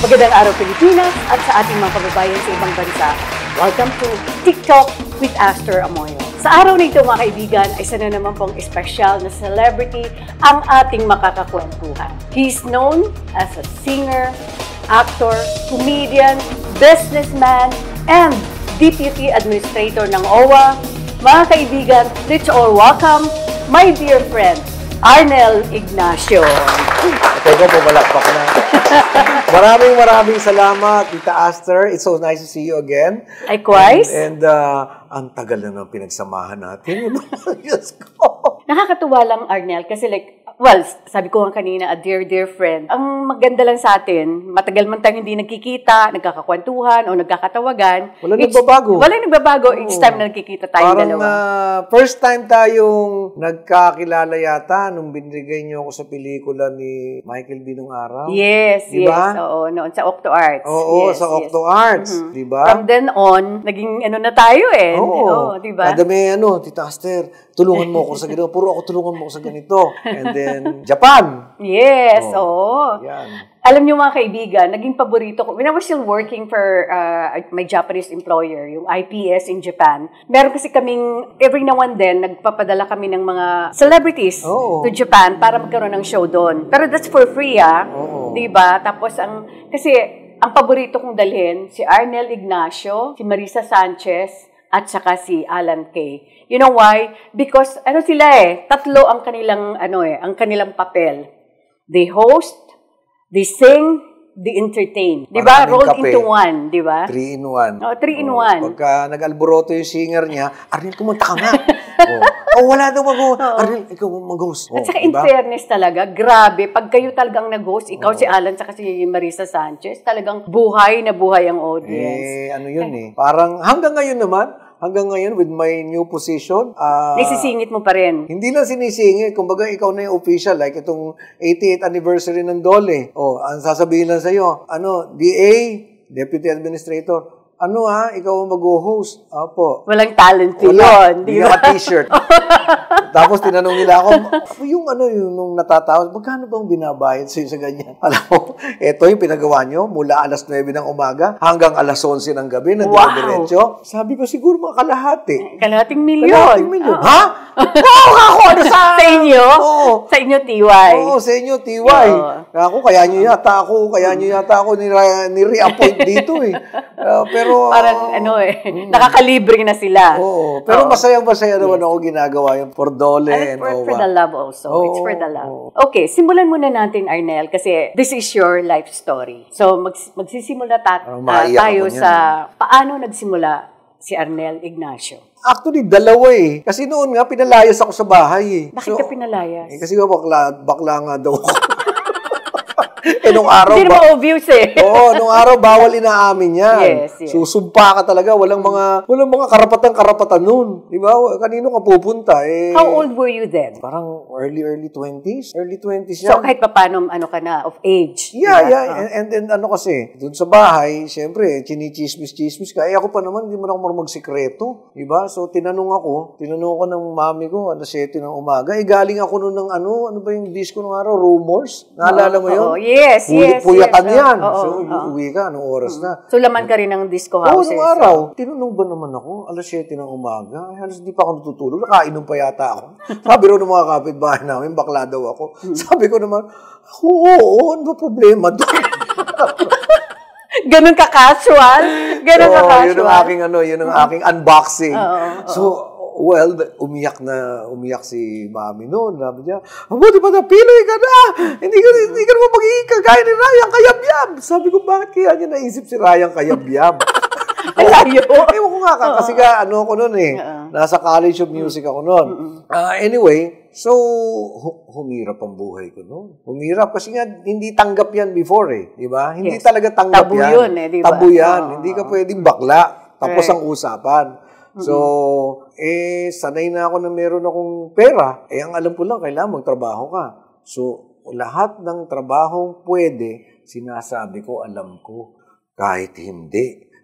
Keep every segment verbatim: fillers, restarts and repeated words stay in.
Magandang araw Pilipinas at sa ating mga kababayan sa ibang bansa. Welcome to TicTALK with Aster, Amoyo. Sa araw na ito mga kaibigan ay isa na naman pong espesyal na celebrity ang ating makakakwentuhan. He's known as a singer, actor, comedian, businessman, and Deputy Administrator ng O W A. Mga kaibigan, let's all welcome my dear friend, ARNELL IGNACIO. Teka po, malakpak na. Maraming maraming salamat, Tita Aster. It's so nice to see you again. Likewise. And, and uh, ang tagal na ng pinagsamahan natin. Diyos ko. Nakakatuwa lang, Arnel, kasi like, well, sabi ko nga kanina, a dear, dear friend. Ang maganda lang sa atin, matagal man tayong hindi nagkikita, nagkakakwentuhan, o nagkakatawagan. Wala nagbabago. Wala nagbabago each time na nagkikita tayong Parang, dalawa. Uh, first time tayong nagkakilala yata nung binigay niyo ako sa pelikula ni Michael B. nung araw. Yes, diba? yes. Oo, noon sa Octo Arts. Oo, yes, sa yes. Octo Arts. Mm-hmm. Diba? From then on, naging ano na tayo eh. Oo. Oo, diba? Kada may ano, Tita Aster, tulungan mo ako sa ganito. Puro ako tulungan mo ako sa ganito. And then, Japan. Yes, oo. Yan. Alam niyo mga kaibigan, naging paborito ko. When I was still working for uh, my Japanese employer, yung I P S in Japan, meron kasi kaming, every now and then, nagpapadala kami ng mga celebrities oh. to Japan para magkaroon ng show doon. Pero that's for free, ah. Oh. Diba? Tapos, ang kasi, ang paborito kong dalhin, si ARNELL IGNACIO, si Marisa Sanchez, at saka si Alan Kay. You know why? Because, ano sila eh, tatlo ang kanilang, ano eh, ang kanilang papel. They host, they sing, they entertain. Di ba? Rolled kape. Into one, di ba? Three in one. Oh, three in oh, one. Pagka nag-alboroto yung singer niya, Arnel, kumanta ka nga. oh. oh, wala daw mag-host. Oh. Arnel, ikaw mag-host. Oh, at saka diba? in fairness talaga, grabe, pag kayo talagang nag-host, ikaw oh. si Alan, saka si Marisa Sanchez, talagang buhay na buhay ang audience. Eh, ano yun eh. Parang hanggang ngayon naman, hanggang ngayon, with my new position, uh, naisisingit mo pa rin. Hindi lang sinisingit. Kumbaga, ikaw na yung official. Like itong eighty-eighth anniversary ng Dole. O, ang sasabihin lang sa'yo, ano, D A, Deputy Administrator, ano ha, ikaw ang mag-host. Apo. Walang talent Wala. yun. Hindi naka t-shirt. Tapos tinanong nila ako, yung ano, yung nung natatawag, magkano bang binabayad sa'yo sa ganyan? Alam mo, ito yung pinagawa nyo mula alas nuwebe ng umaga hanggang alas onse ng gabi na wow. diretso. Sabi ko, siguro mga kalahati. Kalahating milyon. Kalahating milyon. Oh. Ha? Oo, ako, ano sa... sa inyo? Oo. Sa inyo, T Y. Oo, sa inyo, T Y. Oo. Ako, kaya nyo yata ako, kaya nyo yata ako ni-re-appoint dito eh. Uh, pero... Parang ano eh, mm. nakakalibre na sila. Oo. Pero Oo. masayang-masaya naman yes. ako ginagawa yung for Dole and, and for, O W A. for the love also. Oo. It's for the love. Oo. Okay, simulan muna natin, Arnel, kasi this is your life story. So, mag, magsisimula ta- uh, tayo sa paano nagsimula si ARNELL IGNACIO. Actually, dalawa eh. Kasi noon nga, pinalayas ako sa bahay eh. Bakit so, ka pinalayas? Eh, kasi nga bakla, bakla nga daw ako. Eh, nung araw... Hindi naman obvious eh. Oo, nung araw, bawal inaamin yan. Yes, yes. Susumpa ka talaga. Walang mga walang mga karapatan-karapatan nun. Di ba? Kanino ka pupunta? Eh, how old were you then? Parang early, early twenties. Early twenties yan. So, kahit pa paano, ano ka na, of age. Yeah, diba? yeah. Uh-huh. And, and then, ano kasi, dun sa bahay, syempre, chinichismis-chismis ka. Eh, ako pa naman, hindi mo na ako marunong magsikreto. Di ba? So, tinanong ako, tinanong ako ng mami ko, alas siyete ng umaga. Eh, galing ako nun ng ano, ano ba yung disco nung araw? Rumors? Naalala mo yun? Oh, yes, yes, Puyatan yes. yan. Oh, oh, so, oh. uwi ka, anong oras na? So, laman ka rin ng disco Oo, houses. nung araw. Tinanong ba naman ako, alas siyete ng umaga? Ay, halos di pa ako natutulog. Nakainom pa yata ako. Sabi rin ng mga kapitbahay namin, bakla daw ako. Sabi ko naman, oo, oo, ano ba problema doon? Ganun ka-casual? Ganun so, ka-casual? yun ang aking, ano, yun ang aking unboxing. Oo, oo. So, well, umiyak na, umiyak si mami noon. Sabi niya, mabuti pa na, Pinoy ka na! Hindi ka, hindi ka naman magiging kagaya ni Ryan Kayabyab! Sabi ko, bakit kaya niya naisip si Ryan Kayabyab? Alayo. Ewan ko nga, uh-huh. kasi ka, ano ako noon eh. Uh-huh. Nasa College of Music ako noon. Uh-huh. Uh, anyway, so, hu- humirap ang buhay ko noon. Humirap kasi nga, hindi tanggap yan before eh. Di ba? Hindi yes. talaga tanggap Tabu yan. yun eh, di ba? Tabu yan. Uh-huh. Hindi ka pwedeng bakla. Tapos right. ang usapan. So, eh, sanay na ako na meron akong pera. Eh, ang alam ko lang, kailangan magtrabaho ka. So, lahat ng trabahong pwede, sinasabi ko, alam ko, kahit hindi.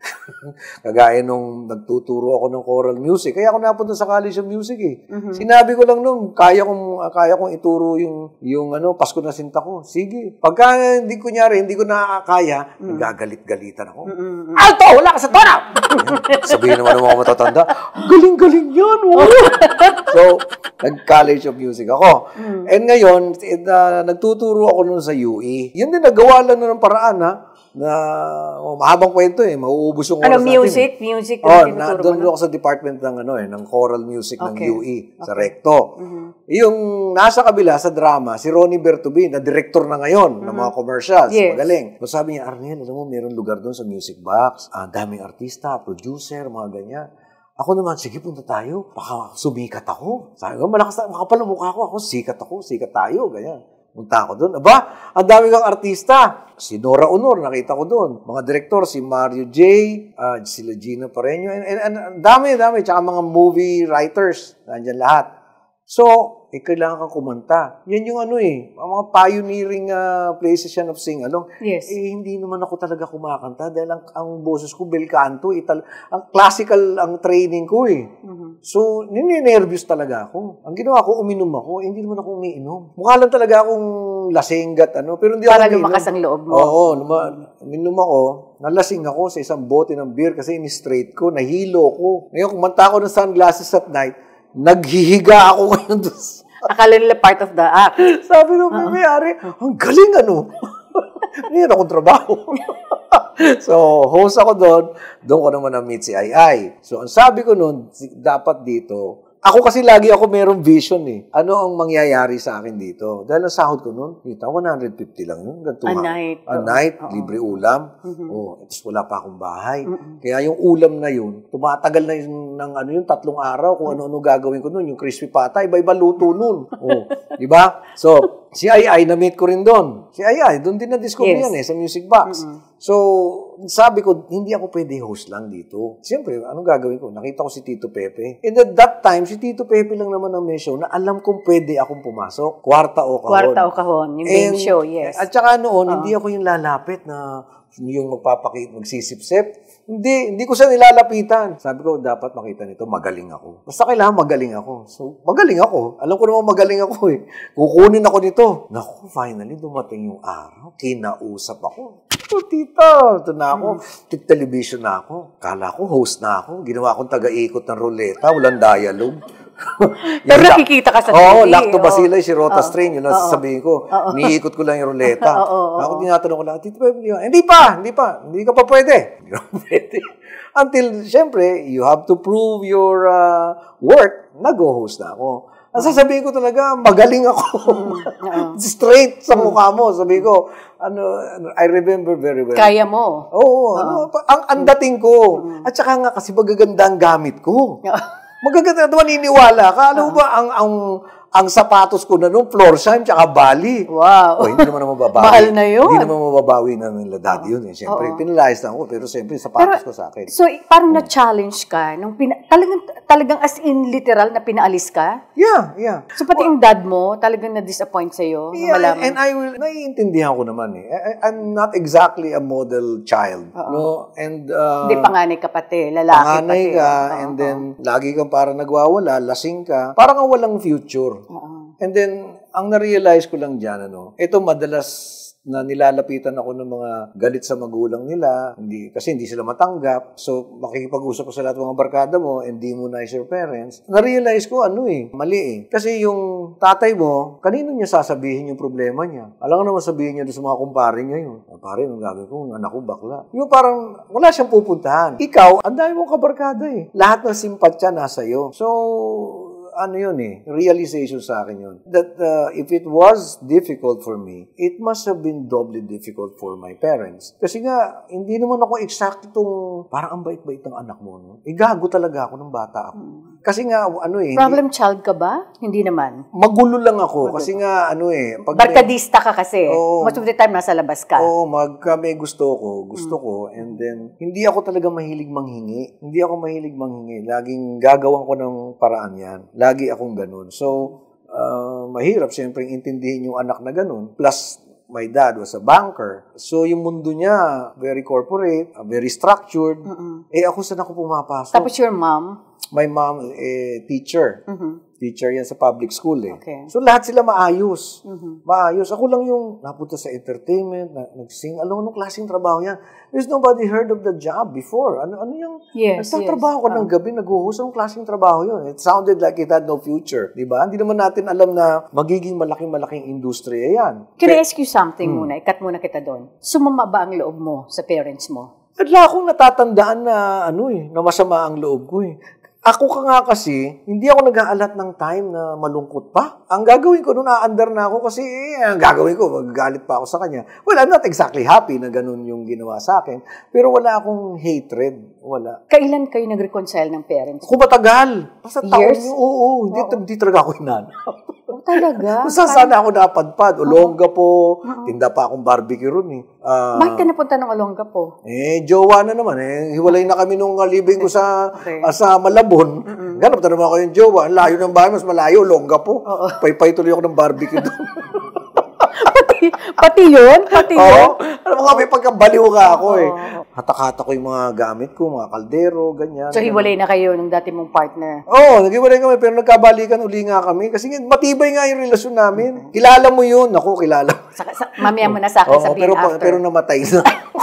Kagaya nung nagtuturo ako ng choral music. Kaya ako napunta sa College of Music eh. Mm-hmm. Sinabi ko lang nung kaya kong kaya kong ituro yung yung ano Pasko na Sinta ko. Sige. Pagka hindi kunyari hindi ko nakakaya, mm-hmm. gagalit-galitan ako. Mm-hmm. Alto, wala ka sa tono. Sabihin naman ng mga matatanda, galing-galing 'yan. Oh. So, nag-College of Music ako. Mm-hmm. And ngayon, uh, nagtuturo ako noon sa U E. Yun din nagawa lang ng paraan ha. Na oh, mahabang kwento eh, mauubos yung oras ano, music? Natin. Music? Oh, na, doon ako sa department ng ano eh, ng choral music okay. ng U E, okay. sa Recto. Mm-hmm. Yung nasa kabila sa drama, si Ronnie Bertubi, na director na ngayon mm-hmm. ng mga commercials, yes. magaling. So sabi niya, Arnel, alam mo, meron lugar doon sa music box, ah, daming artista, producer, mga ganyan. Ako naman, sige, punta tayo. Baka sumikat ako. Sabi ko, malakas na, makapal ang mukha ko. Ako, sikat ako, sikat tayo, ganyan. Punta ako doon. Aba, ang dami kang artista. Si Nora Honor, nakita ko doon. Mga direktor, si Mario J, uh, sila Gina Pareño, and, and, and, and dami, dami. Tsaka mga movie writers, nandyan lahat. So, eh, kailangan kang kumanta. Yan yung ano eh, mga pioneering uh, places yan of sing-along. Yes. Eh, hindi naman ako talaga kumakanta dahil ang, ang boses ko, bel canto, ital ang classical ang training ko eh. Mm-hmm. So, nininervyos talaga ako. Ang ginawa ko, uminom ako, eh, hindi naman ako umiinom. Mukha lang talaga akong lasenggat, ano, pero hindi para ako umiinom. Para lumakas ang loob mo. Oo, luma, uminom ako, nalasing ako sa isang bote ng beer kasi ini-straight ko, nahilo ko. Ngayon, kumanta ako ng sunglasses at night, naghihiga ako ngayon doon. Akala nila part of the act. Sabi nung uh-huh. may-ari, ang galing ano. Ngayon akong trabaho. So, host ako doon. Doon ko naman na-meet si Ai Ai. So, ang sabi ko noon, dapat dito, ako kasi lagi ako merong vision eh. Ano ang mangyayari sa akin dito? Dahil ang sahod ko noon, kita one hundred fifty lang yun. Ganito, a night. A night, uh-oh. Libre ulam. Mm-hmm. Oh, at wala pa akong bahay. Mm-hmm. Kaya yung ulam na yun, tumatagal na yung, ng ano yung tatlong araw kung ano-ano gagawin ko noon. Yung crispy pata, iba-iba luto noon. Oh, di ba? So, si Ai Ai, na-meet ko rin doon. Si Ai Ai, doon din na-discover yes. yan eh, sa music box. Mm-hmm. So, sabi ko, hindi ako pwede host lang dito. Siyempre, anong gagawin ko? Nakita ko si Tito Pepe. And at that time, si Tito Pepe lang naman ang may show na alam kong pwede akong pumasok. Kwarta o kahon. Kwarta o kahon, yung game show, yes. At saka noon, uh-huh. hindi ako yung lalapit na yung magpapakit, magsisip-sip. Hindi, hindi ko siya nilalapitan. Sabi ko, dapat makita nito, magaling ako. Basta kailangan magaling ako. So, magaling ako. Alam ko naman magaling ako eh. Kukunin ako nito. Naku, finally, dumating yung araw. Kinausap ako. Oh, tita, ito na ako. Hmm. TicTelevision na ako. Kala ko, host na ako. Ginawa akong taga-ikot ng ruleta. Walang dialogue. Pero nakikita ka sa T V. Oo, lactobacillus, si Rota strain. Yun ang sasabihin ko. Niikot ko lang yung ruleta. Ako tinatanong ko lang, Tito Pepe, hindi pa, hindi pa. Hindi ka pa pwede. Hindi ka pa pwede. Until, syempre, you have to prove your uh, work. Nag-host na ako. Ang sasabihin ko talaga, magaling ako. Mm, Straight sa mukha mo. Sabi ko, ano, I remember very well. Kaya mo. Oo, ano, ang, ang dating ko. At saka nga, kasi magaganda ang gamit ko. Magaganda, maniniwala ka. Ano ba, ang, ang, ang sapatos ko na noon, floor shine, tsaka bali. Wow. O, hindi naman mababawi. Mahal na yun. Hindi naman mababawi na nila daddy yun. Eh. Siyempre, pinalayas lang ako, pero siyempre, sapatos pero, ko sa akin. So, parang hmm. na-challenge ka, nung pina- talagang, talagang as in literal na pinaalis ka? Yeah, yeah. So, pati well, yung dad mo, talagang na-disappoint sa'yo? Yeah, malaman. And I will, naiintindihan ko naman eh. I, I'm not exactly a model child. Uh-oh. No? And, uh, hindi, panganay ka pati, lalaki panganay pati. ka, uh-oh. And then, lagi kang parang nagwawala, lasing ka, parang ang walang future. Uh-oh. And then, ang na-realize ko lang dyan, ano, ito madalas na nilalapitan ako ng mga galit sa magulang nila, hindi, kasi hindi sila matanggap. So, makikipag-usap ko sa lahat ng mga barkada mo, and di mo nice your parents. Na-realize ko, ano eh, mali eh. Kasi yung tatay mo, kanino niya sasabihin yung problema niya? Alam nga naman sabihin niya doon sa mga kumpare niya yun. Pare, ang gagawin ko, anak ko bakla. Yung parang, wala siyang pupuntahan. Ikaw, ang dami mong kabarkada eh. Lahat ng simpatya nasa iyo. So, ano yun eh, realization sa akin yun. That uh, if it was difficult for me, it must have been doubly difficult for my parents. Kasi nga, hindi naman ako eksaktong, parang ang bait-bait ng anak mo. No? Igago talaga ako ng bata ako. Hmm. Kasi nga, ano eh. Problem hindi, child ka ba? Hindi naman. Magulo lang ako. Magulo. Kasi nga, ano eh. Pag barkadista ka kasi. Oh, most of the time, nasa labas ka. Oo, oh, magka may gusto ko, gusto hmm. ko. And then, hindi ako talaga mahilig manghingi. Hindi ako mahilig manghingi. Laging gagawan ko ng paraan yan. Lagi akong ganun. So, uh, mahirap siyempre intindihin yung anak na ganun. Plus, my dad was a banker. So, yung mundo niya, very corporate, uh, very structured. Mm-mm. Eh, ako saan ako pumapasok? Tapos your mom? My mom, eh, teacher. Mm-hmm. Teacher yan sa public school eh. Okay. So, lahat sila maayos. Mm-hmm. Maayos. Ako lang yung napunta sa entertainment, na, nag-sing. Alam mo, anong klaseng trabaho yan? There's nobody heard of the job before. Ano, ano yung... Yes, nagtatrabaho yes. ko ng gabi, nag-uus. Anong klaseng trabaho yun? It sounded like it had no future. Diba? Hindi naman natin alam na magiging malaking-malaking industriya yan. Can I ask you something hmm. muna? Ikat muna kita doon. Sumama ba ang loob mo sa parents mo? At wala akong natatandaan na ano eh, na masama ang loob ko eh. Ako ka nga kasi, hindi ako nag-aalat ng time na malungkot pa. Ang gagawin ko, nung na-under na ako kasi, eh, ang gagawin ko, magagalit pa ako sa kanya. Well, I'm not exactly happy na ganun yung ginawa sa akin. Pero wala akong hatred. Wala. Kailan kayo nag-reconcile ng parents? Ako matagal. Basta taon Years? yun. Oo, hindi, hindi talaga ako hinanap. Oh, talaga? Kung saan sana ako napadpad. Olonga po. Uh-huh. Tinda pa akong barbecue ron eh. Uh, Bakit ka napunta ng Olonga po? Eh, jowa na naman eh. Hiwalay na kami nung uh, living ko sa, okay. uh, sa Malabon. Mm-hmm. Ganap na naman ako yung jowa. Ang layo ng bahay, mas malayo. Olonga po. Uh-oh. Pay-pay tuloy ako ng barbecue doon. pati, pati yun? Pati yun? Oo. Alam mo nga, may pagkabaliw ka ako eh. Hatak-hatak ko yung mga gamit ko, mga kaldero, ganyan. So, hiwalay na kayo ng dati mong partner? Oo, oh, naghiwalay kami, pero nagkabalikan uli nga kami. Kasi matibay nga yung relasyon namin. Kilala mo yun. Ako, kilala mo. Sa, sa, mamaya mo na sa akin oh, sabihin pero, after. Pero namatay na.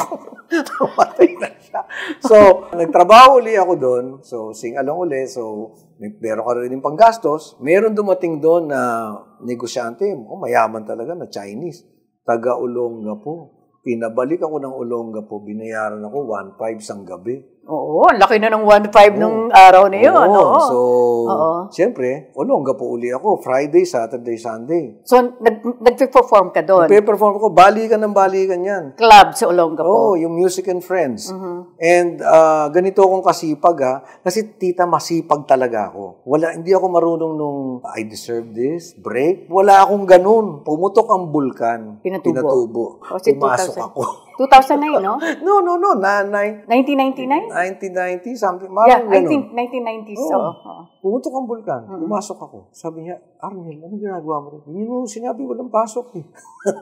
namatay na siya. So, nagtrabaho uli ako doon. So, sing-along uli. So, may, meron ka rin yung panggastos. Meron dumating doon na negosyante. Oh, mayaman talaga na Chinese. Taga-Olonga po. Pinabalik ako ng Olonga po, binayaran ako one five sang gabi. Oo, laki na ng one five nung araw na yun. Oo, Oo. So, Oo. siyempre, Olonga po uli ako. Friday, Saturday, Sunday. So, nag, nag-perform ka doon? Nag-perform ako. Balikan ng balikan yan. Club sa Olonga po? Oo, yung Music and Friends. Uh-huh. And uh, ganito akong kasipag ha. Kasi tita, masipag talaga ako. Wala, hindi ako marunong nung I deserve this, break. Wala akong ganun. Pumutok ang bulkan. Pinatubo. Pinatubo. O, si Pumasok two thousand ako. two thousand nine, no? no, no, no. Na, na, nineteen ninety-nine? nineteen ninety, something. Yeah, Ganun. I think nineteen nineties. Oo. Oh. Oh. Pumutok ang bulkan. Mm-hmm. Pumasok ako. Sabi niya, Arnel, ano ginagawa mo rin? Hindi mo sinabi walang pasok eh.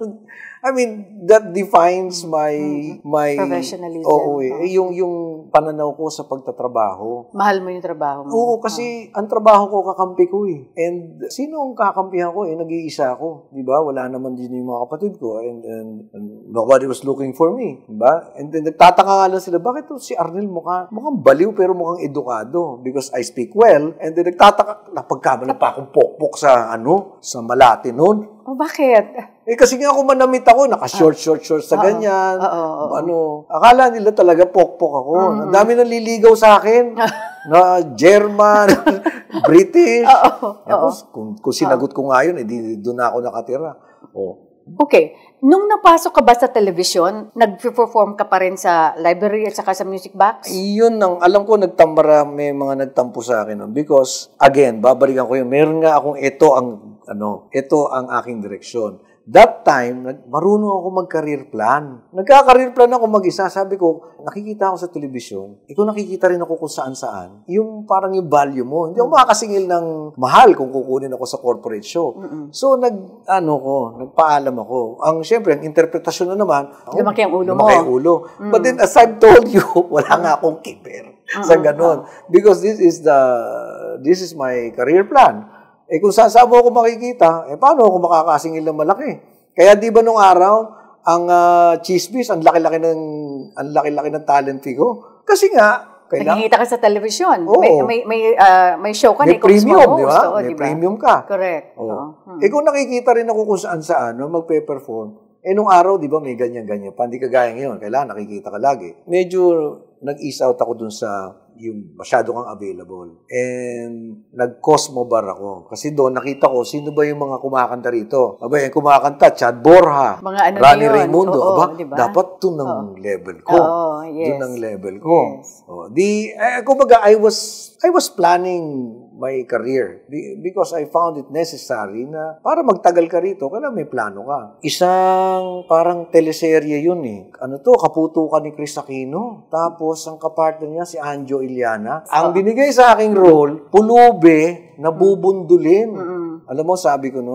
I mean, that defines my... Mm-hmm. my professionalism. Oo eh. Oh. Yung, yung pananaw ko sa pagtatrabaho. Mahal mo yung trabaho mo. Oo, kasi oh. ang trabaho ko kakampi ko eh. And sino ang kakampihan ko eh? Nag-iisa ako. Diba? Wala naman din yung mga kapatid ko. And, and, and nobody was looking for me. Diba? And then nagtataka nga lang sila, bakit to si Arnel mukha, mukhang baliw pero mukhang edukado? Because I speak well. And then nagtataka, napagkamala pa akong pokpok sa ano, sa Malate noon. Oh, bakit? Eh, kasi nga ako manamit ako, naka-short, short, short sa ganyan. Uh, uh, uh, uh, ano, akala nila talaga pokpok ako. Mm-hmm. Ang dami nang liligaw sa akin. na German, British. Uh, uh, uh, Tapos, kung, kung sinagot ko nga yun, eh, doon na ako nakatira. Oh. Okay. Nung napasok ka ba sa television, nag-perform ka pa rin sa library at saka sa music box? Iyon ang, alam ko, nagtambara, may mga nagtampo sa akin. No? Because, again, babalikan ko yun, meron nga akong, ito ang, ano, ito ang aking direksyon. That time, marunong ako mag-career plan. Nagka-career plan ako mag-isa. Sabi ko, nakikita ako sa television. Ikaw nakikita rin ako kung saan-saan. Yung parang yung value mo. Hindi ako makakasingil ng mahal kung kukunin ako sa corporate show. Mm-mm. So, nag, ano ko, nagpaalam ako. Ang, syempre, ang interpretasyon na naman, lumaki ang ulo mo. Lumaki ang ulo. Mm. But then, as I've told you, wala nga akong keeper sa ganun. Because this is the, this is my career plan. Eh kung saan saan mo ako makikita, eh paano ako makakasingil ng malaki? Kaya di ba nung araw, ang uh, chismis, ang laki-laki ng ang laki-laki ng talent fee ko? Kasi nga, kailangan... Nakikita ka sa television. Oo. May, may, may, uh, may show ka may na premium, di ba? Oo, May diba? premium ka. Correct. Oo. Oo. Hmm. Eh kung nakikita rin ako kung saan-saan, no, magpe-perform, eh nung araw, di ba, may ganyan-ganyan. Pandi kagaya ngayon, kailangan nakikita ka lagi. Medyo nag-ease out ako dun sa yung masyado kang available. And nag-Cosmo Bar ako. Kasi doon nakita ko, sino ba yung mga kumakanta rito? Aba, yung kumakanta, Chad Borja, mga ano Rani yun. Raimundo. Oo, Aba, diba? dapat doon ang Oo. level ko. Oo, yes. Doon ang level ko. Yes. Oh, di, eh, kumbaga, I was, I was planning my career because I found it necessary na para magtagal ka rito, kailangan may plano ka. Isang parang teleserye yun eh. Ano to, Kaputukan ni Chris Aquino. Tapos, ang kapartner niya si Anjo Iliana. Ang binigay sa aking role, pulube na bubundulin. Mm-hmm. Alam mo, sabi ko noon,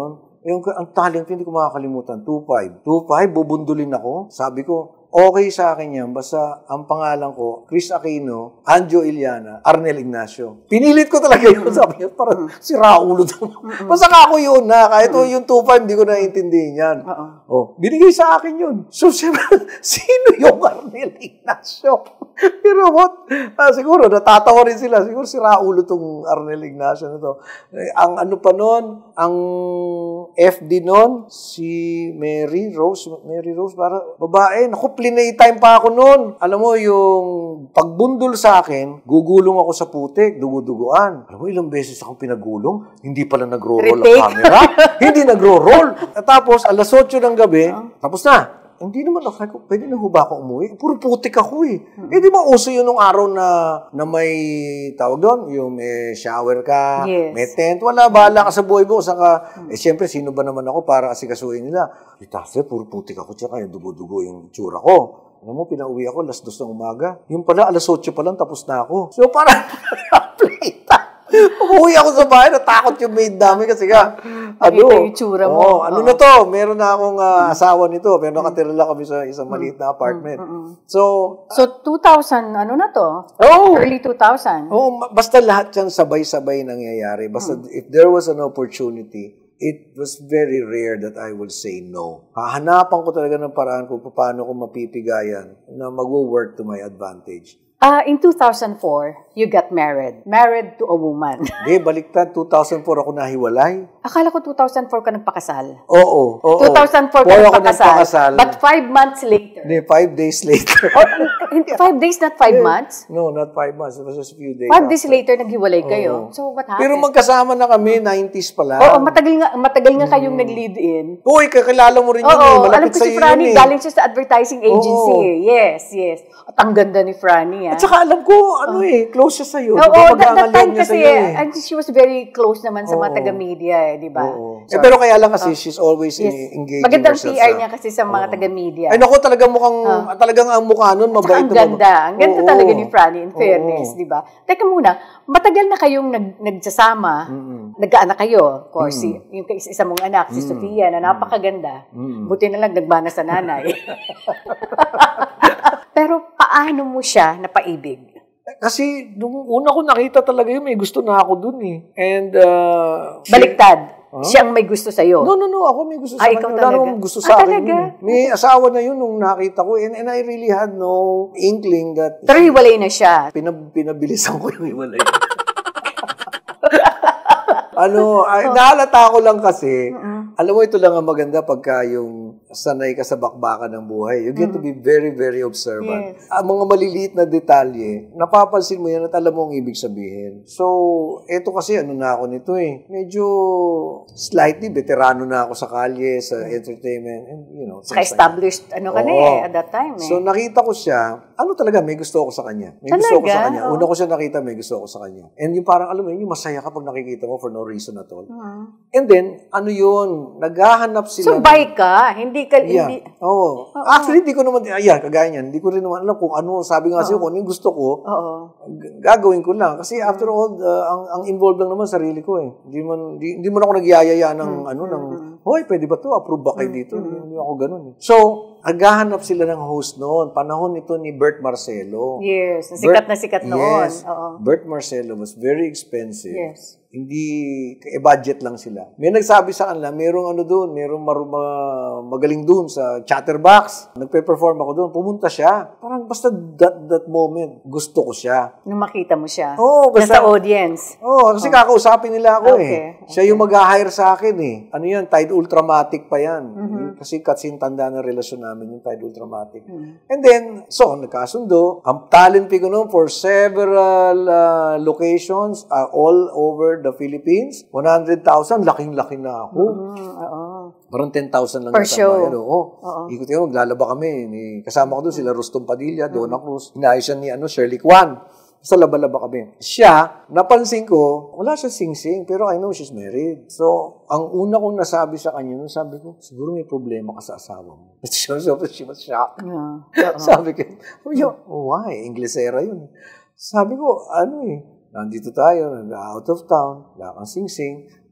Yung, ang talent, hindi ko makakalimutan, two five. two five, bubundulin ako. Sabi ko, okay sa akin yan. Basta ang pangalan ko, Chris Aquino, Anjo Iliana, Arnel Ignacio. Pinilit ko talaga yun. Sabi niya, parang si Raulo daw. Basta ako yun na. Kahit yung two five, hindi ko naiintindihan yan. Oh, binigay sa akin yun. So, sino yung Arnel Ignacio? Pero what? Ah, siguro, natatawa rin sila. Siguro si Raulo tong Arnel Ignacio na to. Ang ano pa nun, ang F D nun, si Mary Rose, Mary Rose, para babae. Naku, plinay time pa ako nun. Alam mo, yung pagbundol sa akin, gugulong ako sa putik, duguduguan. Alam mo, ilang beses akong pinagulong, hindi pala nagro-roll ang camera. Hindi nagro-roll. Tapos, alas otso ng gabi, tapos na. Hindi naman ako, ko, pwede na ho ba ako umuwi? Puro putik ako eh. Hmm. Eh, di ba uso yun nung araw na, na may tawag doon? Yung may shower ka, yes. May tent. Wala, bahala ka sa buhay mo. Saka, hmm. eh, siyempre, sino ba naman ako para asikasuhin nila? Itase, puro putik ako. Tsaka yung dugo-dugo yung tsura ko. Alam mo, pinauwi ako, alas dos ng umaga. Yung pala, alas otso pa lang, tapos na ako. So, parang, plita. Umuwi ako sa bahay, natakot yung maid namin kasi nga, ano, yung tsura mo. Oh, ano oh. na to, meron na akong uh, asawa nito, pero nakatira lang kami sa isang maliit na apartment. Mm-hmm. So, so two thousand, ano na to? Oh, early two thousand. Oh, basta lahat yan sabay-sabay nangyayari. Basta mm. if there was an opportunity, it was very rare that I would say no. Hahanapan ko talaga ng paraan kung paano ko mapipigayan na mag-work to my advantage. Uh, in two thousand four, you got married. Married to a woman. Hindi, baliktad. two thousand four ako nahiwalay. Akala ko two thousand four ka nagpakasal. Oo. oo two thousand four ka nagpakasal. But five months later. Hindi, five days later. oh, five days, not five yeah. months? No, not five months. It was just a few days Five after. days later, naghiwalay kayo. Oo. So, what happened? Pero magkasama na kami, nineties pa lang. Oo, matagal nga, matagal nga kayong hmm. nag-lead-in. Uy, kakilala mo rin yun Oo, eh. Malapit alam ko si Franny, eh. Galing siya sa advertising agency Oo. eh. Yes, yes. At ang ganda ni Franny, ah. At saka alam ko, ano oh. eh, close siya sa'yo. Oo, oh, that, that time kasi, eh. And she was very close naman sa oh. mga taga-media, eh, di ba? Oo. So, eh, pero kaya lang kasi, oh. she's always yes. engaging magandang herself. Magandang P R niya kasi sa mga oh. taga-media. Ay, naku, talagang mukhang, oh. talagang ang mukha nun, mabait. Ang ganda. Ang ganda oh. talaga ni Franny, in fairness, oh. di ba? Teka muna, matagal na kayong nag, nagsasama, mm-hmm. nagkaanak kayo, of course, mm-hmm. yung isa mong anak, si mm-hmm. Sofia, na napakaganda. Mm-hmm. Buti na lang, nagbana sa nanay. Pero paano mo siya napaibig? Kasi, nung una ko nakita talaga yun, may gusto na ako dun eh. And, uh... Baliktad. Huh? Siya ang may gusto sa'yo. No, no, no. Ako may gusto sa akin. Ikaw Wala talaga? namang gusto sa ah, akin. Talaga? May asawa na yun nung nakita ko. And, and I really had no inkling that... Pero hiwalay na siya. Pinab pinabilisan ko yung hiwalay. ano, ay, nahalata ko lang kasi, uh-uh. alam mo, ito lang ang maganda pagka yung sanay ka sa bakbakan ng buhay. You get mm. to be very, very observant. Yes. Ang mga maliliit na detalye, napapansin mo yan at alam mo ang ibig sabihin. So, eto kasi, ano na ako nito eh. Medyo slightly veterano na ako sa kalye, sa entertainment, and you know. Saka-established, ano ka na eh, at that time eh. So, nakita ko siya, ano talaga, may gusto ako sa kanya. May talaga? gusto ako sa kanya. Oh. Una ko siya nakita, may gusto ako sa kanya. And yung parang, alam mo yun, yung masaya kapag nakikita mo for no reason at all. Uh-huh. And then, ano yun, naghahanap sila. So, buy ka? Hindi ka, yeah. hindi. Oo. Oh. Actually, hindi ko naman, ayan, kagaya niyan, hindi ko rin naman alam kung ano, sabi nga sa'yo, kung ano yung gusto ko, uh-huh. gagawin ko lang. Kasi after all, uh, ang, ang involved lang naman sarili ko eh. Hindi man, hindi, hindi man ako nagyayaya ng, uh-huh. ano, ng, hoy, pwede ba to? Approve ba kayo dito? Uh-huh. Hindi ako ganun eh. So, naghahanap sila ng host noon. Panahon ito ni Bert Marcelo. Yes. Sikat na sikat noon. Yes. Uh-oh. Bert Marcelo was very expensive. Yes. Hindi, eh, budget lang sila. May nagsabi sa kanila, merong ano doon, merong mar- ma- magaling doon sa Chatterbox. Nagpe-perform ako doon. Pumunta siya. Parang basta that, that moment, gusto ko siya. Nung makita mo siya? Oo. Oh, basta, nasa audience? Oo, oh, kasi oh. kakausapin nila ako okay. eh. Siya okay. yung mag-hire sa akin eh. Ano yan? Tide Ultramatic pa yan. Mm-hmm. Kasi katsin tanda ng relasyon namin yung Tide Ultramatic. Mm-hmm. And then, so, nagkasundo. Ang talent fee ko noon for several uh, locations uh, all over the Philippines. one hundred thousand, laking-laki na ako. Mm-hmm. Oo. Parang ten thousand lang. Per show. Ano, oh. Ikot yun, maglalaba kami. Ni, kasama ko doon sila Rustom Padilla, mm-hmm. Donna Cruz. Hinayos siya ni ano, Shirley Kwan. Sa laba-laba kami. Siya, napansin ko, wala siya sing-sing, pero I know she's married. So, ang una kong nasabi sa kanya, nung sabi ko, siguro may problema ka sa asawa mo. So, she was shocked. Yeah. Uh-huh. Sabi ko, oh, why? Inglesera yun. Sabi ko, ano eh, nandito tayo, out of town, wala kang sing-sing,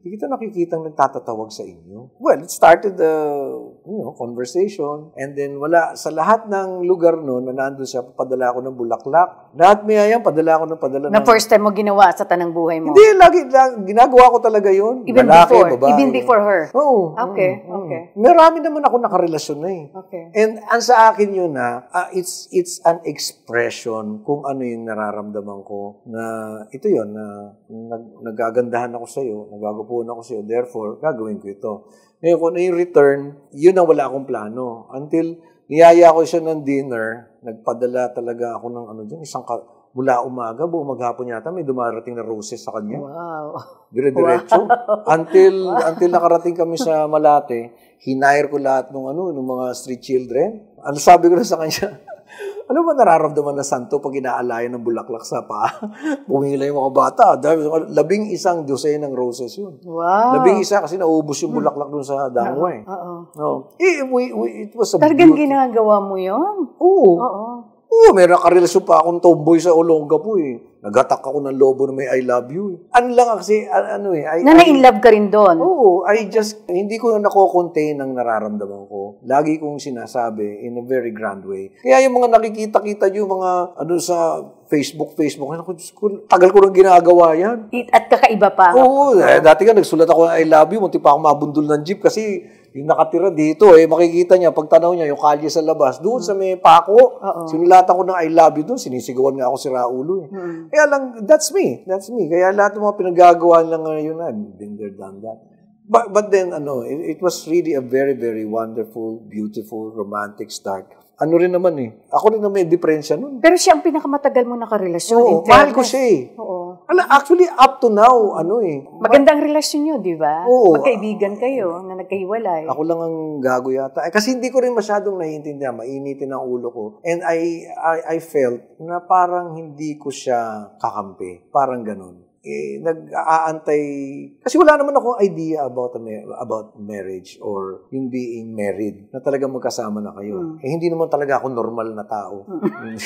hindi kita nakikitang nagtatatawag sa inyo. Well, it started the, you know, conversation. And then, wala, sa lahat ng lugar noon, na nandun siya, padala ako ng bulaklak. Lahat may ayan, padala ako ng padala. Na ng... first time mo ginawa sa tanang buhay mo? Hindi, lagi, lagi ginagawa ko talaga yun. Even Malaki, before? Babae. Even before her? Oo. Oh, okay, mm, okay. Mm. Marami naman ako nakarelasyon na eh. Okay. And ang sa akin yun na, uh, it's, it's an expression kung ano yung nararamdaman ko na ito yun, na nag, nagagandahan ako sa'yo, nagagupuan ako sa'yo, therefore, gagawin ko ito. Ngayon, kung ano yung return, yun ang wala akong plano. Until niyaya ko siya ng dinner, nagpadala talaga ako ng ano dyan, isang ka, mula umaga, buong maghapon yata, may dumarating na roses sa kanya. Wow. Dire-diretso. Wow. Until, wow. until nakarating kami sa Malate, hinire ko lahat ng ano, ng mga street children. Ano sabi ko na sa kanya? Ano ba nararamdaman na santo pag inaalayan ng bulaklak sa paa? Bumila yung mga bata. Labing isang dosena ng roses yun. Wow. Labing isa kasi naubos yung bulaklak dun sa dangwa eh. Oo. No. It, we, we, it was a Talagang beautiful... ginagawa mo yun? Oo. Oo. Oo, may nakarelasyon pa akong tomboy sa Olonga po eh. Nag-attack ako ng lobo na may I love you eh. Ano lang kasi, ano eh. I, na na-in-love ka rin doon? Oo, I just, hindi ko na nako-contain ang nararamdaman ko. Lagi kong sinasabi in a very grand way. Kaya yung mga nakikita-kita yung mga, ano sa Facebook, Facebook, ano, tagal ko nang ginagawa yan. At kakaiba pa. Oo, eh, dati nga nagsulat ako ng I love you, munti pa akong mabundol ng jeep kasi yung nakatira dito, eh, makikita niya, pag tanaw niya, yung kalye sa labas, doon hmm. sa may pako, uh-oh. Sinulatan ko ng I love you doon, sinisigawan nga ako si Raulo eh. Hmm. Kaya lang, that's me, that's me. Kaya lahat ng mga pinagagawa lang ngayon, I've been there, done that. But, but then, ano, it, it was really a very, very wonderful, beautiful, romantic start. Ano rin naman eh, ako rin na may diferensya nun. Pero siya ang pinakamatagal mo nakarelasyon. Oo, mahal ko siya eh. Oo. Actually, up to now, ano eh. Magandang relasyon nyo, di ba? Oo. Magkaibigan kayo na nagkahiwalay. Ako lang ang gago yata. Eh, kasi hindi ko rin masyadong naiintindihan. Mainitin ang ulo ko. And I, I, I felt na parang hindi ko siya kakampi. Parang ganun. Eh, nag-aantay. Kasi wala naman akong idea about a about marriage or yung being married na talagang magkasama na kayo. Mm. Eh, hindi naman talaga ako normal na tao. Mm.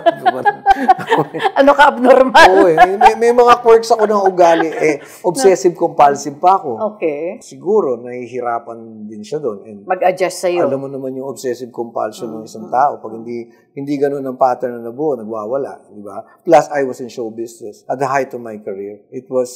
Ano ka abnormal? Oo eh. May, may mga quirks ako ng ugali. Eh, obsessive-compulsive pa ako. Okay. Siguro, nahihirapan din siya doon. And mag-adjust sa'yo. Alam mo naman yung obsessive-compulsion mm. ng isang tao. Pag hindi hindi ganun ang pattern na nabuo, nagwawala. Di ba? Plus, I was in show business at the height of my career. It was,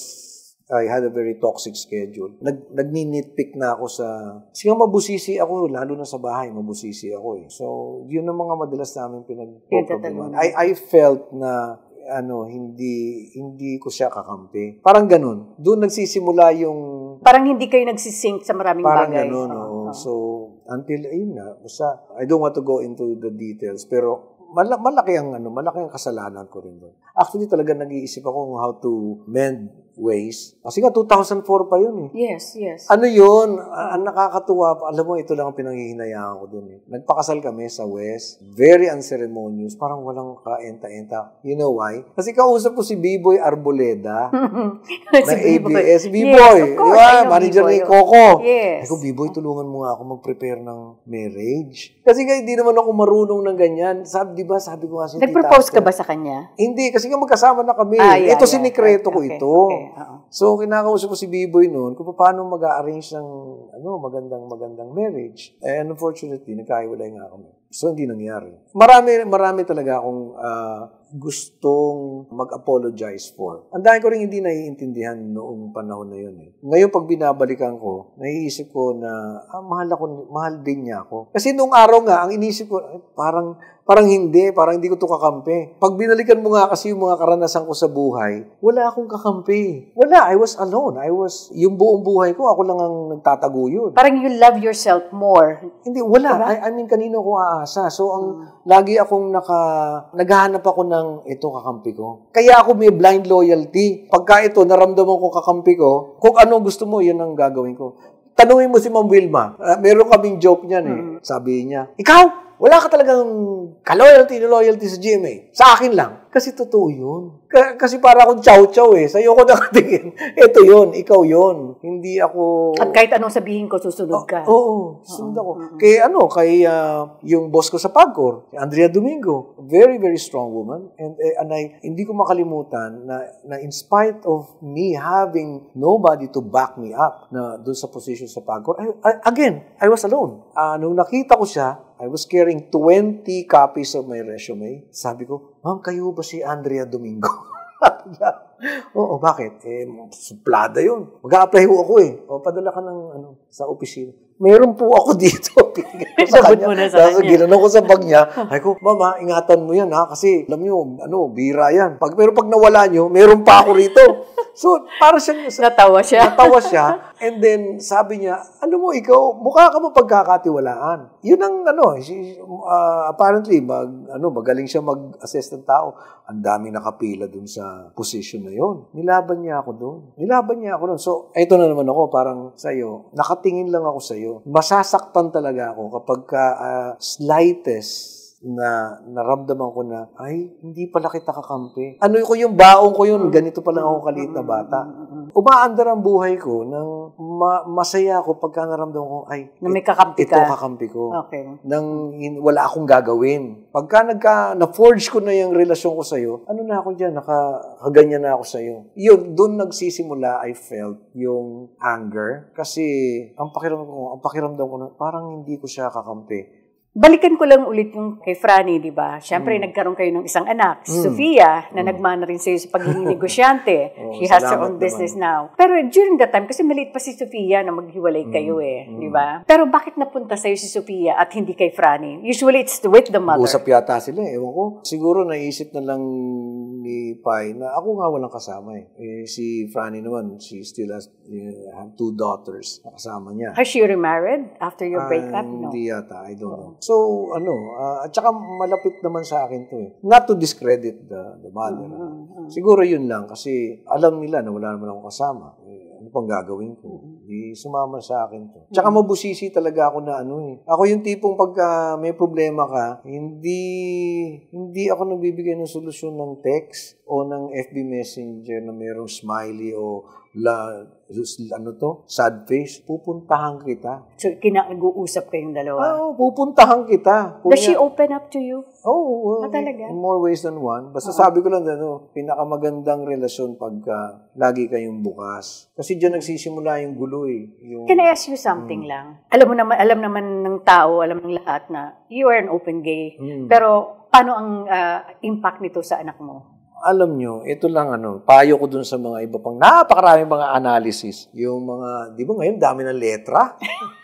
I had a very toxic schedule. Nag, nagni-nitpick na ako sa, kasi nga mabusisi ako, lalo na sa bahay, mabusisi ako eh. So, yun ang mga madalas namin pinag-problema. I, I felt na, ano, hindi, hindi ko siya kakampi. Parang ganun. Doon nagsisimula yung, parang hindi kayo nagsisync sa maraming parang bagay. Parang ganun, oh, oh. So, until, ayun na, basta, I don't want to go into the details, pero, malaki ang ano, malaki ang kasalanan ko rin doon. Actually, talaga nag-iisip ako how to mend ways. Kasi nga, two thousand four pa yun eh. Yes, yes. Ano yun? Ang nakakatuwa, alam mo, ito lang ang pinanghihinayaan ko doon eh. Nagpakasal kami sa West. Very unceremonious. Parang walang kaenta-enta. You know why? Kasi kausap ko si B-Boy Arboleda. Si na A B S. B-Boy. B-Boy. Yes, of course. Diba? Manager ni Coco. Yes. Ako, B-Boy, tulungan mo nga ako mag-prepare ng marriage. Kasi nga, hindi naman ako marunong ng ganyan. Sabi, di ba, sabi ko nga si nag-propose ka ba sa kanya? Hindi, kasi nga magkasama na kami. Ah, yeah, ito yeah. sinikreto ko okay, ito. Okay. Uh-huh. So, kinakausap ko si B-Boy noon kung paano mag-a-arrange ng ano, magandang magandang marriage. And unfortunately, nagkahiwalay nga kami. So, hindi nangyari. Marami, marami talaga akong uh, gustong mag-apologize for. Ang dahil ko rin hindi naiintindihan noong panahon na yun. Eh. Ngayon, pag binabalikan ko, naiisip ko na ah, mahal, ako, mahal din niya ako. Kasi noong araw nga, ang inisip ko, eh, parang Parang hindi, parang hindi ko to kakampi. Pag binalikan mo nga kasi yung mga karanasan ko sa buhay, wala akong kakampi. Wala, I was alone. I was, yung buong buhay ko, ako lang ang nagtataguyod. Parang you love yourself more. Hindi, wala. Diba? I, I mean, kanino ko aasa. So, ang hmm. lagi akong naka, naghahanap ako ng ito kakampi ko. Kaya ako may blind loyalty. Pagka ito, naramdaman ko kakampi ko, kung ano gusto mo, yun ang gagawin ko. Tanungin mo si Ma'am Wilma. Uh, meron kaming joke niyan eh. Hmm. Sabi niya, ikaw? wala ka talagang ka-loyalty na loyalty sa G M A. Sa akin lang. Kasi totoo yun. K- kasi para akong chow-chow eh. Sa'yo ko nakatingin. Ito yun, ikaw yun. Hindi ako... At kahit anong sabihin ko, susunod ka. Oo, oh, oh, susunod ako. Uh-huh. Kay ano, kay uh, yung boss ko sa Pagcor, Andrea Domingo, very, very strong woman. And, eh, and I, hindi ko makalimutan na, na in spite of me having nobody to back me up na doon sa position sa Pagcor, I, I, again, I was alone. Uh, nung nakita ko siya, I was carrying twenty copies of my resume. Sabi ko, ma'am, kayo ba si Andrea Domingo? Oo, bakit? Eh, suplada yun. Mag-a-apply ho ako eh. O, padala ka ng, ano, sa opisina. Meron po ako dito. Sa kanya. Mo na sa Tapos ginano ko sa bag niya. Ay ko, mama, ingatan mo yan ha. Kasi, alam nyo, ano, bira yan. Pag, pero pag nawala nyo, meron pa ako rito. So, para siyang... Natawa siya. Natawa siya. And then, sabi niya, ano mo, ikaw, mukha ka mo pagkakatiwalaan. Yun ang, ano, she, uh, apparently, mag, ano, magaling siya mag-assess ng tao. Ang dami nakapila dun sa position na yun. Nilaban niya ako dun. Nilaban niya ako dun. So, eto na naman ako, parang sa'yo, nakatingin lang ako sa'yo. Masasaktan talaga ako kapag ka, uh, slightest na naramdaman ko na, ay, hindi pala kita kakampi. Ano ko yung baong ko yun, ganito pa lang ako kaliit na bata. Umaandar ang buhay ko nang ma- masaya ako pagka naramdaman ko, ay, na may kakampi ito ka. kakampi ko. Okay. Nang in, wala akong gagawin. Pagka nagka, na-forge ko na yung relasyon ko sa'yo, ano na ako dyan, nakaganyan na ako sa'yo. Yun, doon nagsisimula, I felt yung anger. Kasi, ang pakiramdam ko, ang pakiramdam ko na, parang hindi ko siya kakampi. Balikan ko lang ulit yung kay Franny, di ba? Siyempre, mm. nagkaroon kayo ng isang anak, si mm. Sofia, na mm. nagmana rin sa'yo sa pagiging negosyante. Oh, She has her own business naman. Now. Pero during that time, kasi maliit pa si Sofia na maghiwalay mm. kayo eh, mm. di ba? Pero bakit napunta sa'yo si Sofia at hindi kay Franny? Usually, it's with the mother. Usap yata sila, ewan ko. Siguro naisip na lang ni Pai na ako nga walang kasama eh. eh si Franny naman, she still has uh, have two daughters na kasama niya. Has she remarried after your breakup? Uh, no? Hindi yata, I don't know. So, ano, uh, at saka malapit naman sa akin to eh. Not to discredit the, the mother. Mm-hmm. Siguro yun lang kasi alam nila na wala naman akong kasama. Eh, ano pang gagawin ko? Hindi sumama sa akin to. Tsaka mabusisi talaga ako na ano eh. Ako yung tipong pagka may problema ka, hindi hindi ako nagbibigay ng solusyon ng text o ng F B Messenger na mayroong smiley o la, ano to, sad face. Pupuntahan kita. So, kinag-uusap kayong dalawa? Oo, pupuntahan kita. Kunya, does she open up to you? Oo, oh, ah, talaga? In more ways than one. Basta uh-huh. sabi ko lang, ano, pinakamagandang relasyon pagka lagi kayong bukas. Kasi dyan nagsisimula yung gulo eh. Yung, Can I ask you something hmm. lang? Alam mo naman, alam naman ng tao, alam ng lahat na you are an open gay. Hmm. Pero, paano ang uh, impact nito sa anak mo? Alam nyo, ito lang ano, payo ko dun sa mga iba pang napakaraming mga analysis. Yung mga, di ba ngayon, dami ng letra?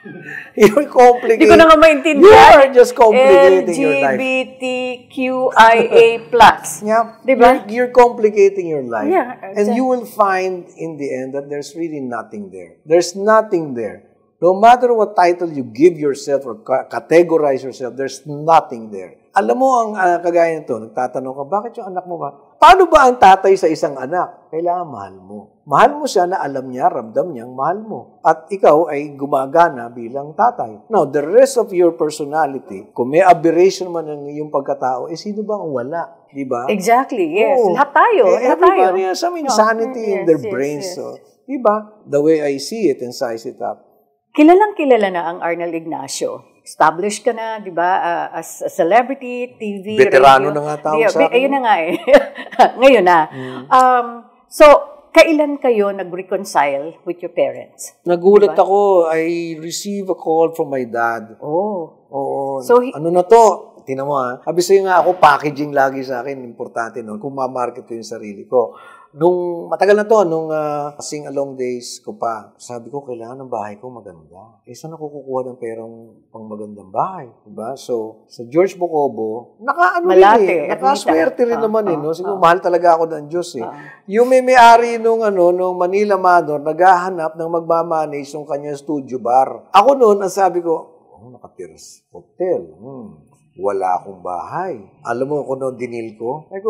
You're complicating. Hindi ko na nga maintindihan. You're just complicating your life. L G B T Q I A plus. Yeah. Di ba? You're, you're complicating your life. Yeah. And you will find in the end that there's really nothing there. There's nothing there. No matter what title you give yourself or categorize yourself, there's nothing there. Alam mo, ang uh, kagaya nito, nagtatanong ka, bakit yung anak mo ba? Paano ba ang tatay sa isang anak? Kailangan mahal mo. Mahal mo siya na alam niya, ramdam niyang mahal mo. At ikaw ay gumagana bilang tatay. Now, the rest of your personality, kung may aberration man ng iyong pagkatao, eh sino ba ang wala? Diba? Exactly, yes. Oo. Lahat tayo. Eh, lahat tayo. Everybody has some insanity no. in their yes, brains. Yes, yes. So, diba? The way I see it and size it up. Kilalang kilala na ang Arnel Ignacio. Established ka na, di ba, uh, as a celebrity, T V, veterano radio. na nga tawag sa akin. Ayun na nga eh. Ngayon na. Mm. Um, so, kailan kayo nag-reconcile with your parents? Nagulat diba? ako. I received a call from my dad. Oh. Oo. So, he, ano na to? Tinan mo ha. Sabi sa'yo nga ako, packaging lagi sa akin. Importante no? Kung ma-market ko yung sarili ko. Nung matagal na to, nung uh, sing-along days ko pa, sabi ko, kailangan ng bahay ko maganda. Eh, saan ako kukuha ng perang pang magandang bahay? Diba? So, sa George Bocobo, naka-ano rin eh. Nakaswerte rin uh, naman uh, eh. No? Siguro, uh, mahal talaga ako ng Diyos eh. Uh, yung may may-ari nung, ano, nung Manila Manor, naghahanap ng magmamanage ng kanyang studio bar. Ako noon, ang sabi ko, oh, nakatiras hotel. Hmm. Wala akong bahay. Alam mo kung noon dinil ko? Ay ko,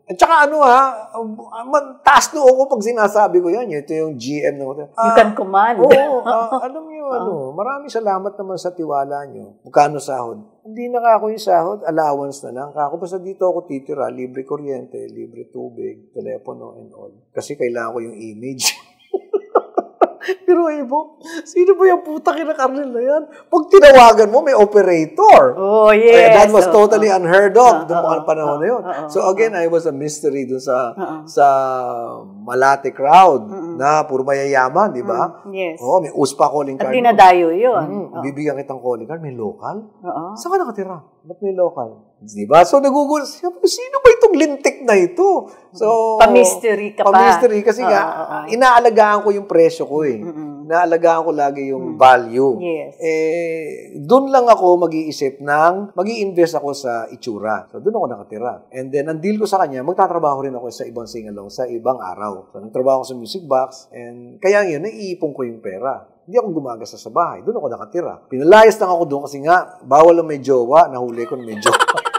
At saka ano ha, um, taas noo ko pag sinasabi ko yan. Ito yung G M ng hotel. You can command. Oo, uh, alam niyo ano, maraming salamat naman sa tiwala niyo. Magkano sahod? Hindi na ako yung sahod, allowance na lang. Kako basta dito ako titira, libre kuryente, libre tubig, telepono and all. Kasi kailangan ko yung image. Pero Ebo, sino ba yung puta kina Arnel na yan? Pag tinawagan mo, may operator. Oh, yes. Eh, that was oh, totally oh. unheard of Uh, noong mga uh, panahon uh, na yun. uh, uh, so again, I was a mystery dun sa uh, uh. sa Malate crowd uh, uh. na puro mayayaman, di ba? Uh, yes. Oo, may U S P A calling card. At dinadayo yun. Mm, uh. Bibigyan kitang calling card, may local? Uh-uh. Saan ka nakatira? Ba't may local? Di ba? So, nagugulo, sino ba itong lintik na ito? So, pa-mystery ka pa. Pa-mystery kasi uh, nga, uh, uh. inaalagaan ko yung presyo ko eh. Mm-mm. Inaalagaan ko lagi yung mm. value. Yes. Eh, doon lang ako mag-iisip ng, mag-i-invest ako sa itsura. So, doon ako nakatira. And then, ang deal ko sa kanya, magtatrabaho rin ako sa ibang sing-along, sa ibang araw. So, nagtrabaho ko sa music box, and kaya yun, naiipon ko yung pera. Hindi ako gumagasa sa bahay. Doon ako nakatira. Pinalayas lang ako doon kasi nga, bawal lang may jowa, nahuli ko na may jowa.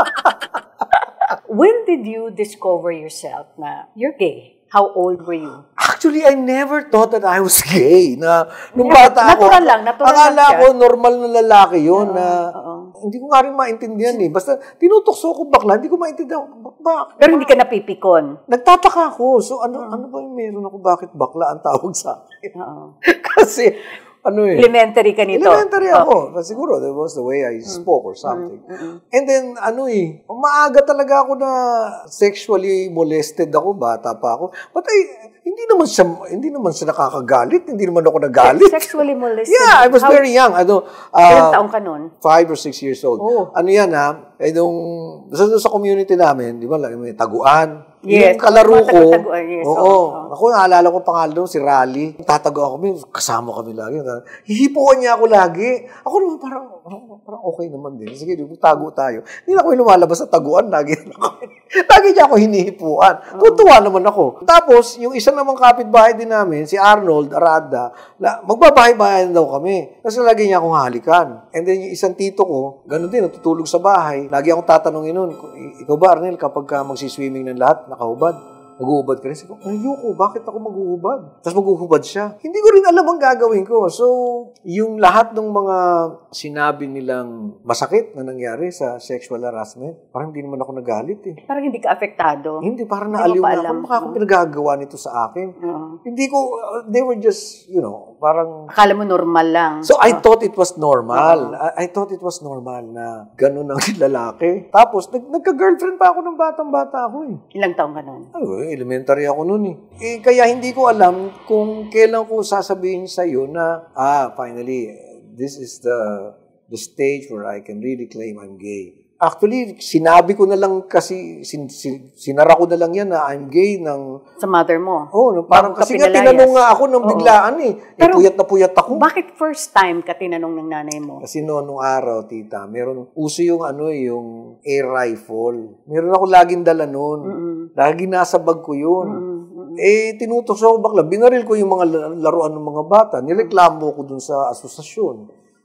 When did you discover yourself na you're gay? How old were you? Actually, I never thought that I was gay. Na, nung Yeah, bata ako, natural lang, natural akala lang siya. ko normal na lalaki yun. Oo, na, oo. Hindi ko nga rin maintindihan eh. Basta tinutokso ko bakla, hindi ko maintindihan. Bak, Pero hindi ka napipikon. nagtataka ako. So, ano, ano ba yung meron ako? Bakit bakla ang tawag sa akin? Oo. Kasi, ano eh. Elementary ka nito. Elementary ako. Oh. Siguro, that was the way I spoke or something. Mm-mm. And then, ano eh, maaga talaga ako na sexually molested ako, bata pa ako. But I, hindi naman siya, hindi naman siya nakakagalit. Hindi naman ako nagalit. Sexually molested? Yeah, I was How, very young. Ano, uh, ilang taong ka nun? Five or six years old. Oh. Ano yan ha? Eh, nung, sa, sa community namin, di ba, may taguan. Yes. Yung kalaro ko, Taguan, yes. oo. Oh, oh. Ako, naalala ko pangalan doon, si Rally. Tatago ako kami, kasama kami lagi. Hihipuan niya ako lagi. Ako naman parang, parang okay naman din. Sige, tago tayo. Hindi na ako lumalabas sa taguan. Lagi, lagi niya ako hinihipuan. Tutuwa naman ako. Tapos, yung isa namang kapitbahay din namin, si Arnold Arada, magbabahay-bahay daw kami. Kasi lagi niya akong halikan. And then, yung isang tito ko, ganun din, natutulog sa bahay. Lagi akong tatanungin nun, ikaw ba, Arnel, kapag ka magsiswimming ng lahat, nakahubad, mag-uubad ka rin. Sabi ko, ayoko, bakit ako mag-uubad? Tapos mag-uubad siya. Hindi ko rin alam ang gagawin ko. So, yung lahat ng mga sinabi nilang masakit na nangyari sa sexual harassment, parang hindi naman ako nagalit eh. Parang hindi ka apektado. Hindi, parang Hindi naaliw mo pa na alam. ako. Baka akong pinagagawa nito sa akin. Oo. Hindi ko, uh, they were just, you know, parang... Akala mo normal lang. So, I Oh. thought it was normal. I, I thought it was normal na ganun ang lalaki. Tapos, nag, nagka-girlfriend pa ako ng batang-bata ako eh. Ilang taong ka nun? Ay, elementary ako noon eh. eh. Kaya hindi ko alam kung kailan ko sasabihin sa'yo na, ah, finally, this is the the stage where I can really claim I'm gay. Actually, sinabi ko na lang kasi, sin, sin, sinara ko na lang yan na I'm gay ng... Sa mother mo? Oo, oh, parang Bago ka kasi nga pinalayas. tinanong nga ako ng biglaan eh. eh Pero, puyat na puyat ako. Bakit first time ka tinanong ng nanay mo? Kasi noon, nung araw, tita, meron, uso yung ano eh, yung air rifle. Meron ako laging dala noon. Mm-mm. Lagi nasa bag ko yun. Mm-mm. Eh, tinutokso ko bakla. Binaril ko yung mga laruan ng mga bata. Nireklamo ko dun sa asosasyon.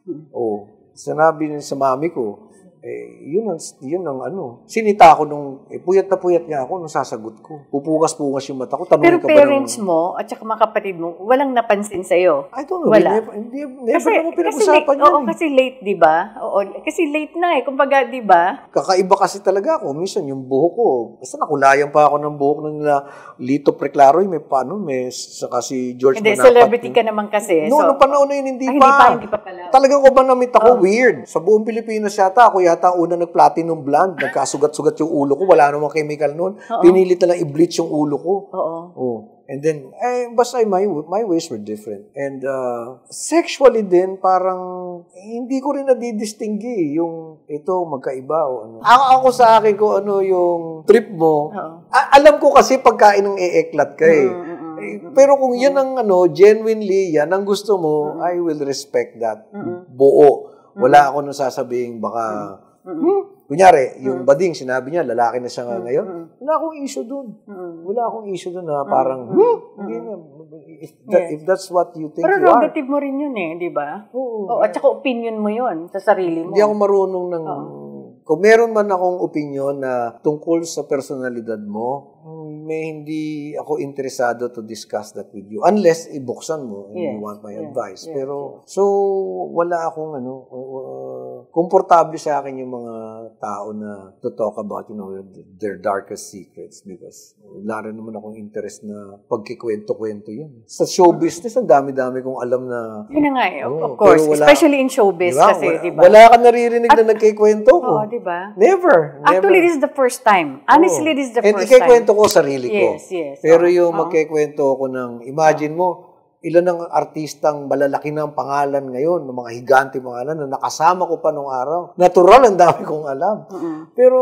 Oh, sinabi niya sa mami ko, eh, yun ang, yun ang ano. Sinita ako nung, eh, puyat na puyat nga ako nung sasagot ko. Pupukas-pukas yung mata ko. Pero ka ba parents ng... mo at saka mga kapatid mo, walang napansin sa'yo? I don't know. Wala. Never, hindi, never Kasi, naman kasi pinag-usapan late, yan oo, eh. kasi late, di ba? Oo, kasi late na eh. Kumbaga, di ba? Kakaiba kasi talaga ako. Minsan yung buhok ko, basta nakulayan pa ako ng buhok na nila Lito Preclaro, may paano, may saka si George Hindi, Manapat. celebrity ka naman kasi. No, so, nung panahon na yun, hindi ay, pa. hindi pa, hindi pa pala. Talagang ko ba namit ako, weird. Sa buong Pilipinas yata, ako yata ang una nag-platinum blonde. Nagkasugat-sugat yung ulo ko. Wala namang chemical noon. Pinilit na lang i-bleach yung ulo ko. Oo. Oh. And then, eh, basta my, my ways were different. And uh, sexually din, parang eh, hindi ko rin nadidistinggi yung ito, magkaiba o ano. Ako, ako sa akin ko ano yung trip mo. A- alam ko kasi pagkain ng e-eklat ka eh. Mm-mm. Eh, pero kung yan ang ano, genuinely, yan ang gusto mo, I will respect that. Buo. Wala ako nung sasabihin baka, hmm? Kunyari, yung bading, sinabi niya, lalaki na siya nga ngayon. Wala akong issue dun. Wala akong issue dun na parang, hmm? Hindi na. If, that, if that's what you think Pero you are. prerogative mo rin yun eh, di ba? Oo. Oh, at saka opinion mo yun sa sarili mo. Hindi ako marunong ng kung meron man akong opinion na tungkol sa personalidad mo, may hindi ako interesado to discuss that with you. Unless, ibuksan mo and yes, you want my yes, advice. Yes, Pero, yes. so, wala akong ano, uh, komportable sa akin yung mga tao na to talk about, you know, their darkest secrets because wala rin naman akong interest na pagkikwento-kwento yun. Sa show business, ang dami-dami kong alam na... Yun na nga eh, oh, of course. Wala, especially in showbiz diba? Kasi, di ba? Wala ka naririnig At, na nagkikwento ko. Oo, oh, di ba? Never, never. Actually, this is the first time. Honestly, oh. this is the And first time. ikikwento ko sarili ko. Yes, yes. Pero yung oh. magkikwento ko ng, imagine mo, ilan ang artistang malalaki ng pangalan ngayon, ng mga higante pangalan na nakasama ko pa nung araw. Natural, ang dami kong alam. Mm-hmm. Pero,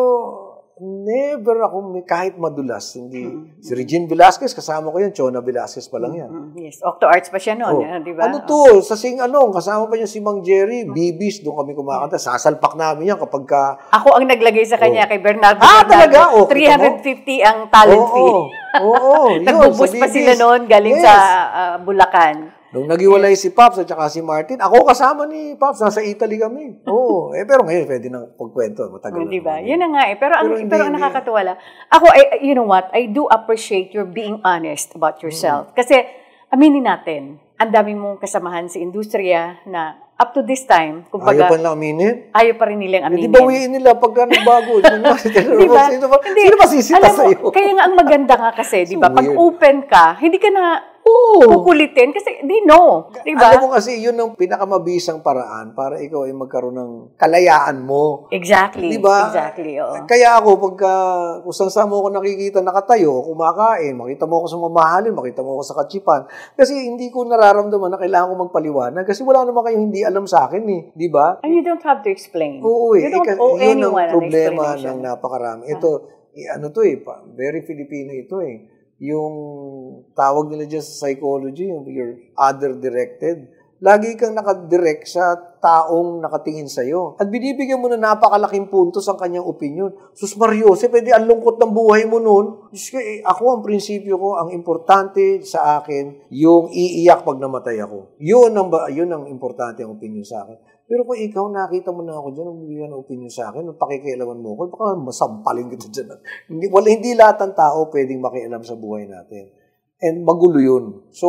never ako kahit madulas. Hindi. Mm-hmm. Si Regine Velasquez, kasama ko yun. Chona Velasquez pa lang yan. Mm-hmm. Yes. Octo Arts pa siya noon. Oh. Eh, di ba? Ano to? Sa sing-along, kasama pa niya si Mang Jerry. Bibis, doon kami kumakanta. Sasalpak namin yan kapag ka... Ako ang naglagay sa kanya oh. kay Bernardo. Ah, Bernardo. talaga? Oh, three hundred fifty ang talent oh, fee. Oo. Oh, oh, Nagbubus pa sila noon galing yes. sa uh, Bulacan. Nung nagiwalay si Pops at saka si Martin, ako kasama ni Pops, nasa Italy kami. Oo. eh, pero ngayon, pwede nang pagkwento. Matagal oh, na. Diba? Yun na nga eh. Pero, pero, ang, hindi, pero ang nakakatuwa lang. Ako, I, you know what? I do appreciate your being honest about yourself. Hmm. Kasi, aminin natin, ang dami mong kasamahan sa industriya na up to this time, kumbaga... Ayaw pa lang aminin? Ayaw pa rin nilang aminin. Hindi bawiin nila pagka nagbago. diba? Sino ba, sino ba sisita sa'yo? Kaya nga ang maganda nga kasi, di ba? Pag open ka, hindi ka na... Oo. Kukulitin kasi di no. Diba? Alam mo kasi yun ang pinakamabisang paraan para ikaw ay magkaroon ng kalayaan mo. Exactly. Diba? Exactly, oo. Kaya ako, pagka kung saan mo ako nakikita nakatayo, kumakain, makita mo ako sa mamahalin, makita mo ako sa katsipan, kasi hindi ko nararamdaman na kailangan ko magpaliwanag kasi wala naman kayong hindi alam sa akin eh. Diba? And you don't have to explain. Oo eh. You don't eh, owe yun anyone ang problema an ng napakarami. Ito, eh, ano to eh, very Filipino ito eh. Yung tawag nila dyan sa psychology, yung you're other-directed. Lagi kang nakadirect sa taong nakatingin sa'yo. At binibigyan mo na napakalaking puntos ang kanyang opinion. Sus Mariose, pwede ang lungkot ng buhay mo nun. Eh, ako, ang prinsipyo ko, ang importante sa akin, yung iiyak pag namatay ako. Yun ang, yun ang importante ang opinion sa akin. Pero kung ikaw, nakita mo na ako dyan, ang bibigyan ng opinion sa akin, ang pakikialaman mo ko, baka masampalin kita dyan. Hindi, wala, hindi lahat ng tao pwedeng makialam sa buhay natin. And magulo yun. So,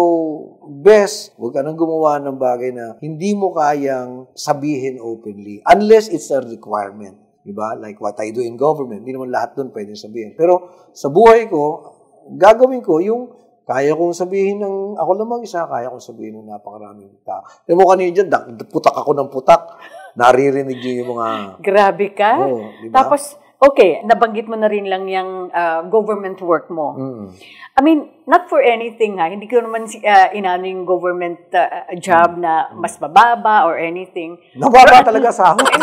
best, huwag ka nang gumawa ng bagay na hindi mo kayang sabihin openly. Unless it's a requirement. Diba? Like what I do in government. Hindi naman lahat doon pwedeng sabihin. Pero sa buhay ko, gagawin ko yung kaya kong sabihin ng, ako lamang isa, kaya kong sabihin ng napakaraming tao. Alam mo kanina dyan, putak ako ng putak. Naririnig nyo yung mga... Grabe ka. Oh, diba? Tapos, okay, nabanggit mo na rin lang yung uh, government work mo. Mm. I mean, not for anything ha. Hindi ko naman uh, inano yung government uh, job mm. na mas mababa or anything. Mababa talaga sa ako.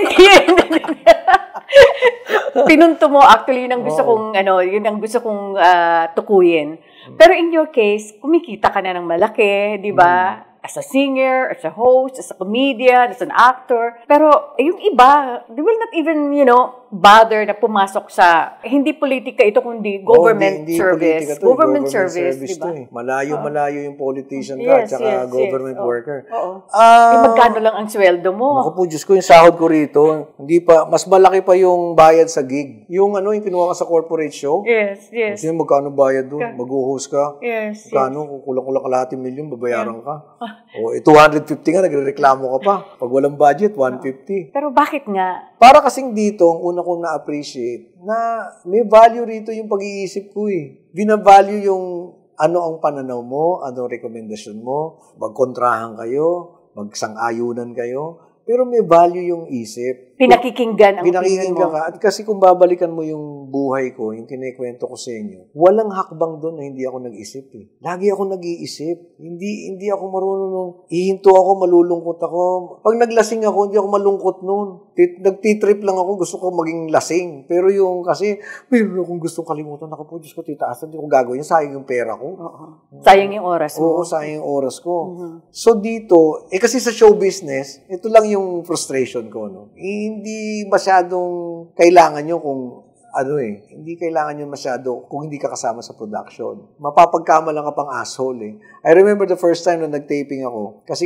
Pinunto mo, actually, yun ang gusto oh. kong, ano, yun ang gusto kong uh, tukuyin. Pero in your case, kumikita ka na ng malaki, di ba? Mm. As a singer, as a host, as a comedian, as an actor. Pero yung iba, they will not even, you know, bother na pumasok sa, hindi politika ito, kundi government oh, hindi, hindi service. To, government, government service, service diba? Eh. Malayo-malayo yung politician ka yes, at saka yes, government yes. worker. Oo. Uh, eh, magkano lang ang sweldo mo? Ako po, Diyos ko, yung sahod ko rito, hindi pa, mas malaki pa yung bayad sa gig. Yung ano, yung kinuha ka sa corporate show. Yes, yes. Kasi magkano bayad doon? Mag-host ka. Yes, magkano, yes. kung kulang-kulang kalahating milyon, babayaran yeah. ka. O, eh, two hundred fifty nga, nagre-reklamo ka pa. Pag walang budget, one fifty. Pero bakit nga? Para kasing dito, ang una kong na-appreciate, na may value rito yung pag-iisip ko eh. Bina-value yung ano ang pananaw mo, ano ang rekomendasyon mo, magkontrahan kayo, magsang-ayunan kayo, pero may value yung isip. Pinakikinggan ang Pinakikinggan ka. At kasi kung babalikan mo yung buhay ko, yung kinikwento ko sa inyo, walang hakbang doon na hindi ako nag-isip eh. Lagi ako nag-iisip. Hindi hindi ako marunong nung ihinto ako, malulungkot ako. Pag naglasing ako, hindi ako malungkot noon. Nagtitrip lang ako, gusto ko maging lasing. Pero yung kasi, mayroon akong gustong kalimutan. Ako po, Diyos ko, titaas, hindi ko gagawin. Sayang yung pera ko. Uh-huh. Sayang yung oras mo. Oo, sayang yung oras ko. Uh-huh. So dito, eh kasi sa show business, ito lang yung frustration ko, no? Eh, hindi masyadong kailangan nyo kung ano eh, hindi kailangan nyo masyado kung hindi ka kasama sa production. Mapapagkamalan ka pang asshole eh. I remember the first time na nag-taping ako, kasi nga,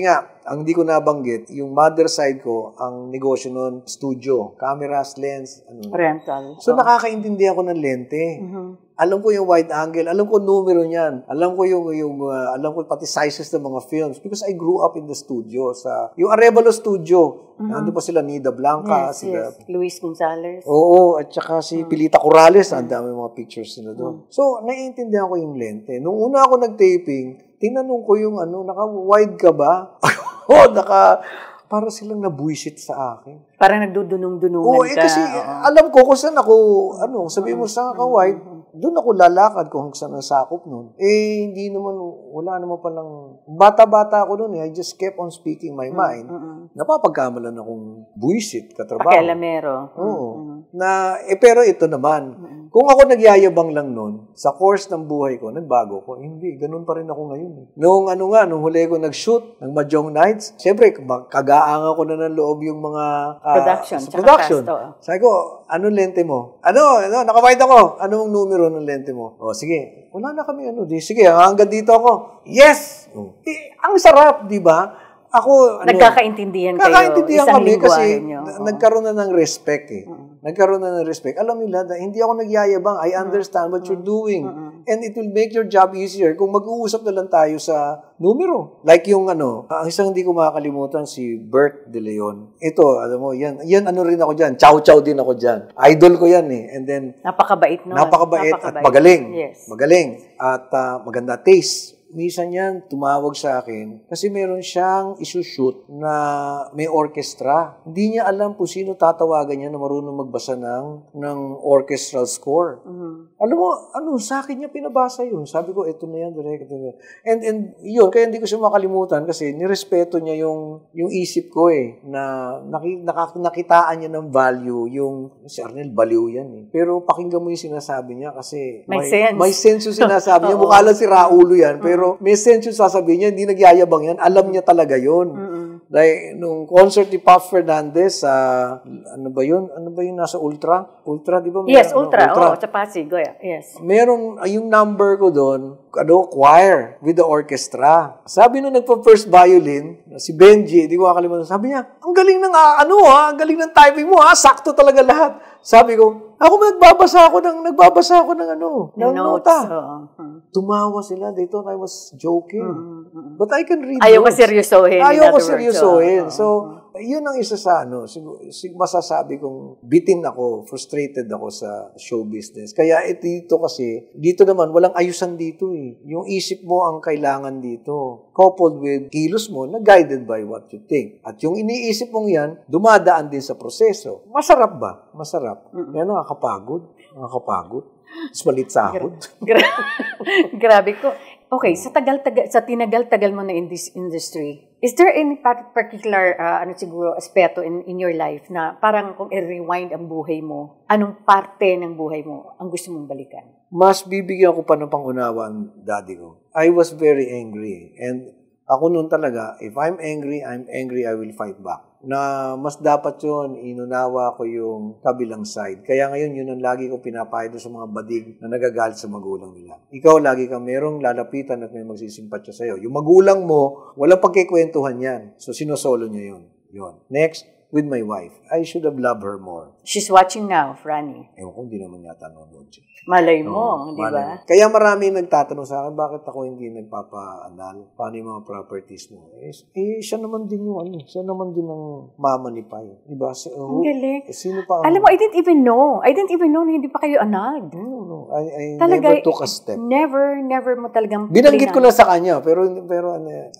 ang hindi ko nabanggit, yung mother side ko, ang negosyo nun, studio, cameras, lens, ano. Rental. So, nakakaintindi ako ng lente. Mhm. Alam ko yung wide angle, alam ko numero niyan, alam ko yung, yung uh, alam ko pati sizes ng mga films because I grew up in the studio, sa, yung Arevalo Studio, mm-hmm. nandun pa sila Nida Blanca, yes, sila, yes. Luis Gonzalez. Oo, at saka si mm-hmm. Pilita Corrales, ang mm-hmm. dami mga pictures nila doon. Mm-hmm. So, naiintindihan ko yung lente. Nung una ako nag-taping, tinanong ko yung ano, naka-wide ka ba? Oo, naka, para silang nabuisit sa akin. Parang nagdudunong-dunungan Oo, eh, ka. kasi Oo. alam ko kung saan ako, ano, sabi mo sa ka-wide, doon ako lalakad kung saan ang sakop nun. Eh, hindi naman, wala naman palang, bata-bata ako nun eh. I just kept on speaking my mind. Mm-hmm. Napapagkamalan akong buisit, katrabaho. Pakialamero. Oo. Mm-hmm. Na, eh, pero ito naman, mm-hmm. kung ako nagyayabang lang nun, sa course ng buhay ko, nagbago ko. Eh, hindi, ganun pa rin ako ngayon. Eh. Noong ano nga, nung huli ko nag-shoot ng Mahjong Nights, siyempre, kagaangan ko na ng loob yung mga uh, production. Sa production. Sabi ko, anong lente mo? Ano, ano, nakawide ako. Anong numero ng lente mo? O, sige. Wala na kami, ano. Di, sige, hanggang dito ako. Yes! Oh. Eh, ang sarap, di ba? Ako, ano, nagkakaintindihan kayo. Nagkakaintindihan isang kami kasi nyo. nagkaroon na ng respect eh. Uh-huh. Nagkaroon na ng respect. Alam nila na hindi ako nagyayabang. I understand uh-huh. what you're doing. Uh-huh. And it will make your job easier kung mag-uusap na lang tayo sa numero. Like yung ano, ang isang hindi ko makakalimutan, si Bert De Leon. Ito, alam mo, yan, yan ano rin ako dyan. Chow-chow din ako dyan. Idol ko yan eh. And then, napakabait no? Napakabait, napakabait at magaling. Yes. Magaling. At uh, maganda taste. Minsan yan, tumawag sa akin kasi meron siyang isushoot na may orchestra. Hindi niya alam kung sino tatawagan niya na marunong magbasa ng, ng orchestral score. Mm-hmm. Alam mo, ano, sa akin niya pinabasa yun. Sabi ko, ito na yan, direct. Ito na yan. And, and yun, kaya hindi ko siya makalimutan kasi nirespeto niya yung, yung isip ko eh, na naki, nak, nakitaan niya ng value, yung, si Arnel, baliw yan eh. Pero pakinggan mo yung sinasabi niya kasi may, may sense. May sense yung sinasabi niya. Mukha lang si Raulo yan, pero Pero may sense yung sasabihin niya, hindi nagyayabang yan. Alam niya talaga yun. Mm-hmm. Like, nung concert ni Puff Fernandez, sa, uh, ano ba yun? Ano ba yun nasa Ultra? Ultra, di ba? May, yes, ano, Ultra. Ultra. Oo, sa Pasig. Yes. Meron, yung number ko doon, ano, choir with the orchestra. Sabi nung nagpa-first violin, si Benji, di ko makakalimutan, sabi niya, ang galing ng, uh, ano ha, ang galing ng typing mo ha, sakto talaga lahat. Sabi ko, ako nagbabasa ako ng, nagbabasa ako ng ano, ng nota. Uh-huh. Tumawa sila. They thought I was joking. Mm-hmm. But I can read Ayaw notes. Ayaw ko seryosohin. Ayaw ko seryosohin. So, yun ang isa sa ano, sig- sig- masasabi kong bitin ako, frustrated ako sa show business. Kaya ito dito kasi, dito naman, walang ayusan dito eh. Yung isip mo ang kailangan dito. Coupled with kilos mo na guided by what you think. At yung iniisip mong yan, dumadaan din sa proseso. Masarap ba? Masarap. Mm-hmm. Yan nakakapagod. Nakakapagod. Mas malit sahod. Gra- Grabe ko. Okay, sa tagal-tagal, sa tinagal-tagal mo na in this industry, is there any particular, uh, ano siguro, aspeto in, in your life na parang kung i-rewind ang buhay mo, anong parte ng buhay mo ang gusto mong balikan? Mas bibigyan ko pa ng pangunawa ang daddy ko. I was very angry. And ako noon talaga, if I'm angry, I'm angry, I will fight back. Na mas dapat yun, inunawa ko yung kabilang side. Kaya ngayon, yun ang lagi ko pinapahid sa mga badig na nagagalit sa magulang nila. Ikaw, lagi kang merong lalapitan at may magsisimpatya sa'yo. Yung magulang mo, walang pagkikwentuhan yan. So, sinosolo niya yun. Yun. Next, with my wife. I should have loved her more. She's watching now, Franny. Ewan ko, hindi naman yata nanonood siya. Malay mo, oh, di ba? Kaya marami nagtatanong sa akin, bakit ako hindi nagpapa-anal? Paano yung mga properties mo? Eh, eh, siya naman din yung ano, siya naman din ang mama ni Pai. Di ba? So, ang galing. Eh, sino pa? Alam mo, I didn't even know. I didn't even know na hindi pa kayo anal. No, no. I, I talaga, never took a step. Never, never mo talagang... Binanggit ko lang sa kanya, pero, pero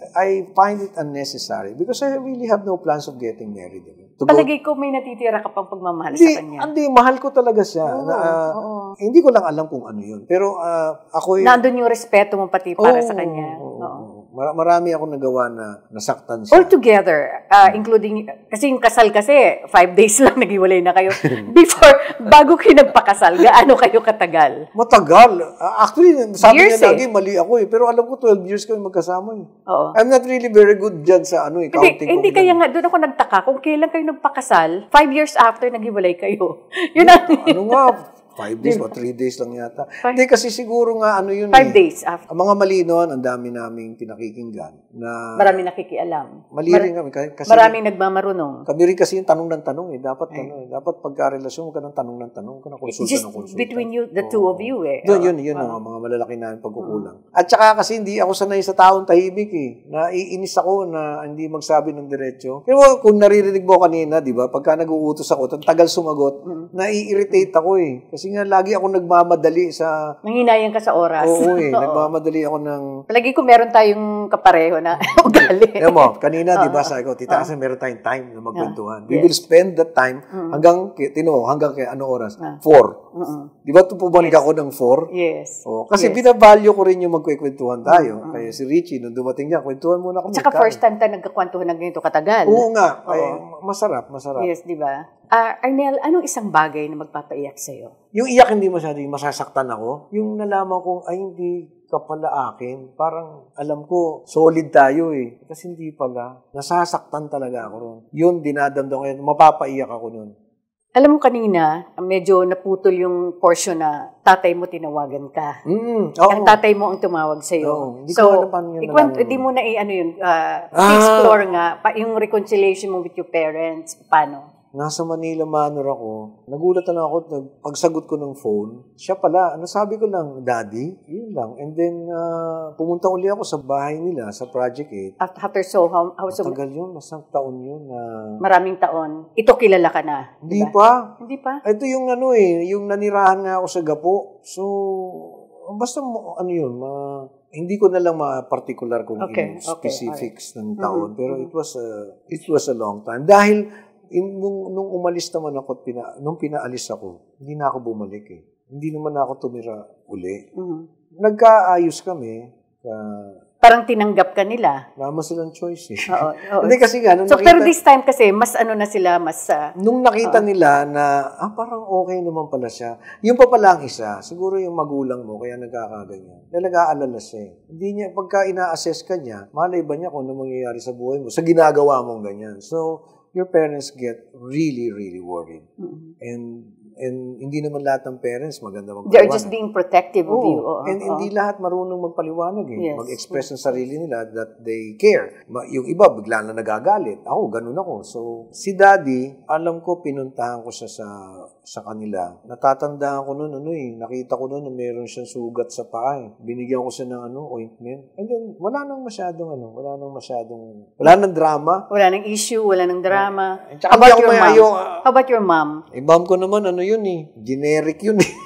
I find it unnecessary because I really have no plans of getting married. Palagay ko may natitira ka pang pagmamahal hindi, sa kanya. Hindi, mahal ko talaga siya. Oo, na, uh, oo. Hindi ko lang alam kung ano yun. Pero uh, ako... Nandun yung respeto mo pati para oo, sa kanya. Oo, oo. Mar- marami akong nagawa na nasaktan siya. All together, uh, including... Kasi yung kasal kasi, five days lang naghiwalay na kayo. Before, bago kayo nagpakasal, gaano kayo katagal? Matagal. Uh, actually, sabi years niya lagi, eh. mali ako eh. Pero alam ko, twelve years kami magkasama eh. Oo. I'm not really very good dyan sa ano eh, counting. Hindi, hindi kaya nga, doon ako nagtaka. Kung kailan kayo nagpakasal, five years after naghiwalay kayo. Yun ang... Ano nga, Five days o three days lang yata. Hindi, kasi siguro nga ano yun Five eh. days after. Ang mga mali noon, ang dami naming pinakikinggan. Na Maraming nakikialam. Mali rin kami. Kasi, Maraming nagmamarunong. Kami rin kasi yung tanong ng tanong eh. Dapat, ano, eh. Dapat pagka-relasyon mo ka ng tanong ng tanong, ka ng konsulta Just ng konsulta. between you, the two Oo. of you eh. Yun, yun, yun. Uh, mga malalaki namin pagkukulang. Uh, At saka kasi hindi ako sanay sa taong tahimik eh. Naiinis ako na hindi magsabi ng diretso. Pero kung naririnig mo kanina, di ba, pagka nag-uutos ako, tagal sumagot, mm. nai-irritate ako eh. Kasi nga lagi ako nagmamadali sa... Nanghinayang ka sa oras. Oo eh. Nagmamadali ako ng... Palagi ko meron tayong kapareho na ugali. Alam mo, kanina, di ba, sabi ko, tita, kasi meron tayong time na magkwentuhan. We yes. will spend that time mm. hanggang, tino, hanggang kay ano oras? Ah. Four. Mm-mm. Di ba ito pumanig yes. ako ng four? Yes. Oh, kasi yes. binavalue ko rin yung magkwekwentuhan tayo. Mm-hmm. Kaya si Richie, nung dumating niya, kwentuhan muna kami. At saka first time tayo nagkakwentuhan ng ganito katagal. Oo nga. Ay, masarap, masarap. Yes, di ba? Uh, Arnel, anong isang bagay na magpapaiyak sa'yo? Yung iyak hindi masyado, yung masasaktan ako. Yung nalaman ko, ay hindi ka pala akin. Parang alam ko, solid tayo eh. Kasi hindi pala. Nasasaktan talaga ako ron. Yun, dinadamdam ko yun. Mapapaiyak ako nun. Alam mo kanina, medyo naputol yung portion na tatay mo tinawagan ka. Mm, ang tatay mo ang tumawag sa'yo. Oo, hindi so, ko alam paano yun. Hindi mo na i-ano yun, uh, ah. explore nga, pa, yung reconciliation mo with your parents, paano? Nasa Manila Manor ako, nagulat na lang ako, pagsagot ko ng phone, siya pala, ano sabi ko lang, Daddy, yun lang. And then, uh, pumunta uli ako sa bahay nila, sa Project eight. After so, how, how so? Matagal yun, masang taon yun. Uh, Maraming taon. Ito kilala ka na. Hindi diba? pa. Hindi pa? Ito yung ano eh, yung nanirahan nga ako sa Gapo. So, basta ano yun, ma... Hindi ko na lang ma-particular kung okay, yung specifics okay, ng taon, mm-hmm. pero it was a, it was a long time. Dahil, In, nung, nung umalis naman ako at pina, nung pinaalis ako, hindi na ako bumalik eh. Hindi naman ako tumira uli. Mm-hmm. Nagkaayos kami. Uh, Parang tinanggap ka nila. Wala silang choice eh. Oo, oo. Hindi kasi nga, nung so, nakita, pero this time kasi, mas ano na sila, mas... Uh, nung nakita uh, nila na, ah, parang okay naman pala siya. Yung pa pala ang isa, siguro yung magulang mo, kaya nagkakaganyan. Dahil nag-aalala siya eh. Hindi niya, pagka ina-assess ka niya, malay ba niya kung ano mangyayari sa buhay mo, sa ginagawa mong ganyan. So, your parents get really, really worried. Mm-hmm. And and hindi naman lahat ng parents maganda magpaliwanag. They're just being protective of oh, you. Oh, and oh. hindi lahat marunong magpaliwanag eh. Yes. Mag-express ng sarili nila that they care. Yung iba, bigla na nagagalit. Ako, ganun ako. So, si Daddy, alam ko, pinuntahan ko siya sa sa kanila. Natatandaan ko noon, ano eh, nakita ko noon na meron siyang sugat sa paa eh. Binigyan ko siya ng ano, ointment. And then, wala nang masyadong ano, wala nang masyadong, wala nang drama. Wala nang issue, wala nang drama. Yeah. How about your mom? Ayaw, How about your mom? Eh, mom ko naman, ano yun eh, generic yun eh.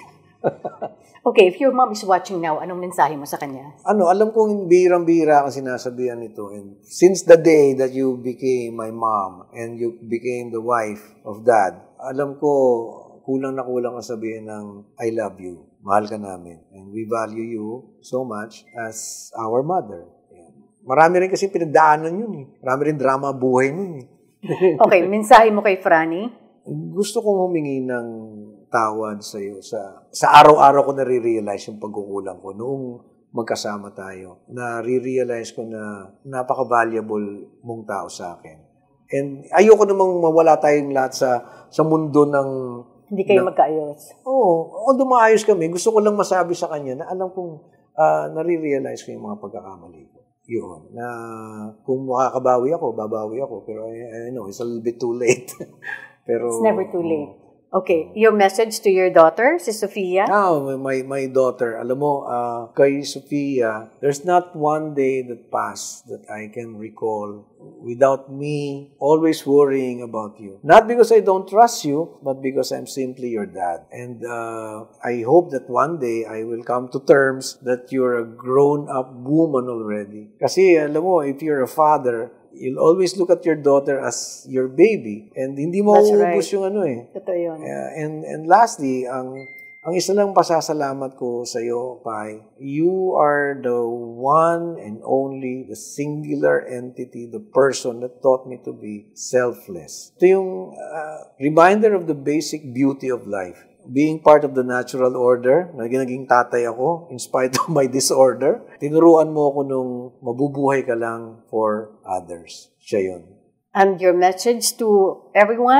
Okay, if your mom is watching now, anong mensahe mo sa kanya? Ano, alam kong birang-bira ang sinasabihan nito. And since the day that you became my mom and you became the wife of Dad, alam ko, kulang na kulang ang sabihin ng I love you. Mahal ka namin. And we value you so much as our mother. Marami rin kasi pinagdaanan yun eh. Marami rin drama buhay nun eh. Okay, mensahe mo kay Franny? Gusto kong humingi ng tawad sa iyo. Sa, sa araw-araw ko nare-realize yung pagkukulang ko. Noong magkasama tayo, nare-realize ko na napaka-valuable mong tao sa akin. And ayoko namang mawala tayong lahat sa, sa mundo ng... Hindi kayo na, magkaayos. Oo. Kung dumaayos kami, gusto ko lang masabi sa kanya na alam kong uh, nare-realize ko yung mga pagkakamali ko. Yun. Na kung makakabawi ako, babawi ako. Pero I, I know, it's a little bit too late. Pero, it's never too late. Okay. Your message to your daughter, si Sofia? Oh, my, my daughter. Alam mo, uh, kay Sofia, there's not one day that passed that I can recall without me always worrying about you. Not because I don't trust you, but because I'm simply your dad. And uh, I hope that one day I will come to terms that you're a grown-up woman already. Kasi, alam mo, if you're a father, you'll always look at your daughter as your baby. And hindi mo uubos right. yung ano eh. Totoo yun. Uh, and, and lastly, ang, ang isa lang pasasalamat ko sa iyo, Pai, you are the one and only, the singular entity, the person that taught me to be selfless. Ito yung uh, reminder of the basic beauty of life. Being part of the natural order, naging tatay ako, in spite of my disorder, tinuruan mo ako nung mabubuhay ka lang for others. Siya yun. And your message to everyone?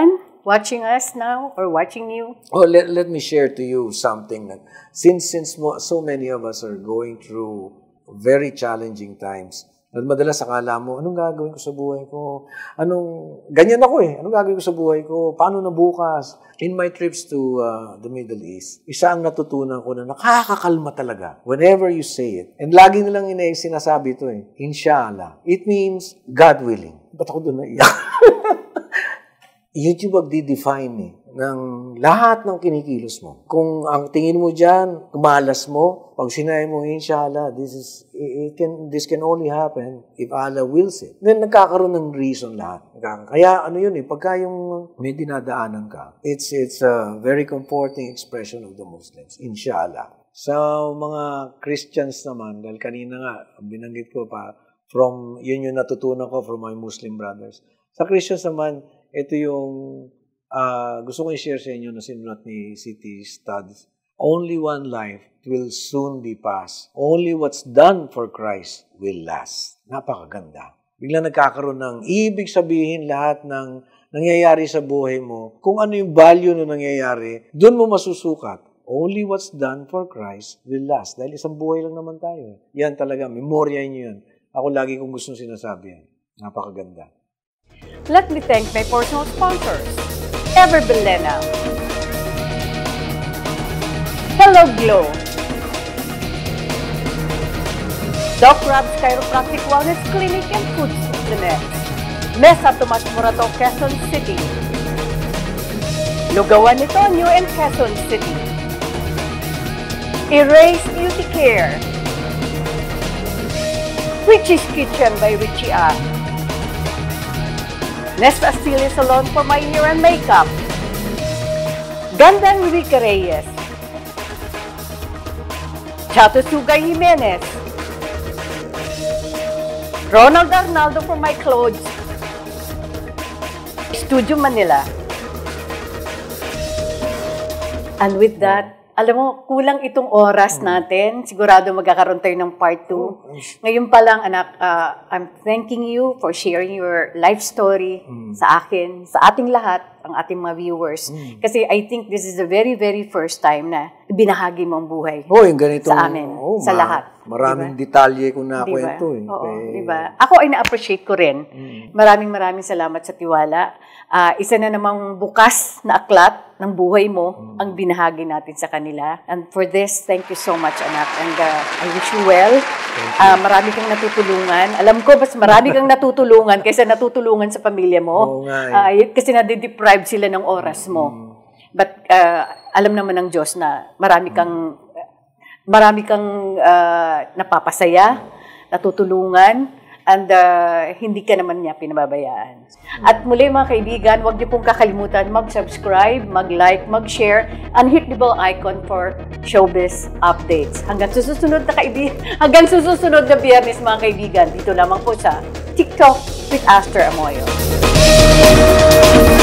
watching us now or watching you? Oh, let, let me share to you something that since since mo, so many of us are going through very challenging times, at madalas akala mo, anong gagawin ko sa buhay ko? Anong, ganyan ako eh, anong gagawin ko sa buhay ko? Paano na bukas? In my trips to uh, the Middle East, isa ang natutunan ko na nakakakalma talaga whenever you say it. And lagi nilang ina sinasabi ito eh, Inshallah. It means God willing. Ba't ako doon naiyak? YouTube magdi-define eh, ng lahat ng kinikilos mo. Kung ang tingin mo dyan, kumalas mo, pag sinabi mo, inshallah, this is, it can, this can only happen if Allah wills it. Then nagkakaroon ng reason lahat. Kaya ano yun eh, pagka yung may dinadaanan ka, it's, it's a very comforting expression of the Muslims, inshallah. Sa mga Christians naman, dahil kanina nga, binanggit ko pa, from, yun yung natutunan ko from my Muslim brothers. Sa Christians naman, ito yung uh, gusto ko i-share sa inyo na sinulat ni C T Studs. Only one life will soon be passed. Only what's done for Christ will last. Napakaganda. Biglang nagkakaroon ng ibig sabihin lahat ng nangyayari sa buhay mo. Kung ano yung value na nangyayari, doon mo masusukat. Only what's done for Christ will last. Dahil isang buhay lang naman tayo. Yan talaga, memorya niyo yan. Ako lagi kong gustong sinasabi yan. Napakaganda. Let me thank my personal sponsors. Ever Belena. Hello Glow. Doc Rob's Chiropractic Wellness Clinic and Food Supplements. Mesa Tomas Morato, Quezon City. Lugawan ni Tonyo in Quezon City. Erase Beauty Care. Richie's Kitchen by Richie A. Nesta Astili Salon for my hair and makeup. Gandang Rica Reyes. Chato Sugay Jimenez. Ronald Arnaldo for my clothes. Studio Manila. And with that, alam mo, kulang itong oras natin. Sigurado magkakaroon tayo ng part two. Ngayon pa lang, anak, uh, I'm thanking you for sharing your life story mm. sa akin, sa ating lahat, ang ating mga viewers. Mm. Kasi I think this is the very, very first time na binahagi mo ang buhay oh, yung ganito, sa amin, oh, sa ma lahat. Maraming diba? detalye kung nakwento. Diba? Eh. Oo, eh. diba? Ako ay na-appreciate ko rin. Mm. Maraming maraming salamat sa tiwala. Uh, isa na namang bukas na aklat ng buhay mo mm. ang binahagi natin sa kanila. And for this, thank you so much, anak. And uh, I wish you well. Uh, marami kang natutulungan. Alam ko, mas marami kang natutulungan kaysa natutulungan sa pamilya mo. Oo nga eh. Uh, kasi nade-deprive sila ng oras mo. Mm. But uh, alam naman ng Diyos na marami kang marami kang uh, napapasaya, natutulungan, and uh, hindi ka naman niya pinababayaan. At muli mga kaibigan, huwag niyo pong kakalimutan mag-subscribe, mag-like, mag-share, and hit the bell icon for showbiz updates. Hanggang susunod na kaibigan, hanggang susunod na Biyernes mga kaibigan, dito lamang po sa TikTok with Aster Amoyo.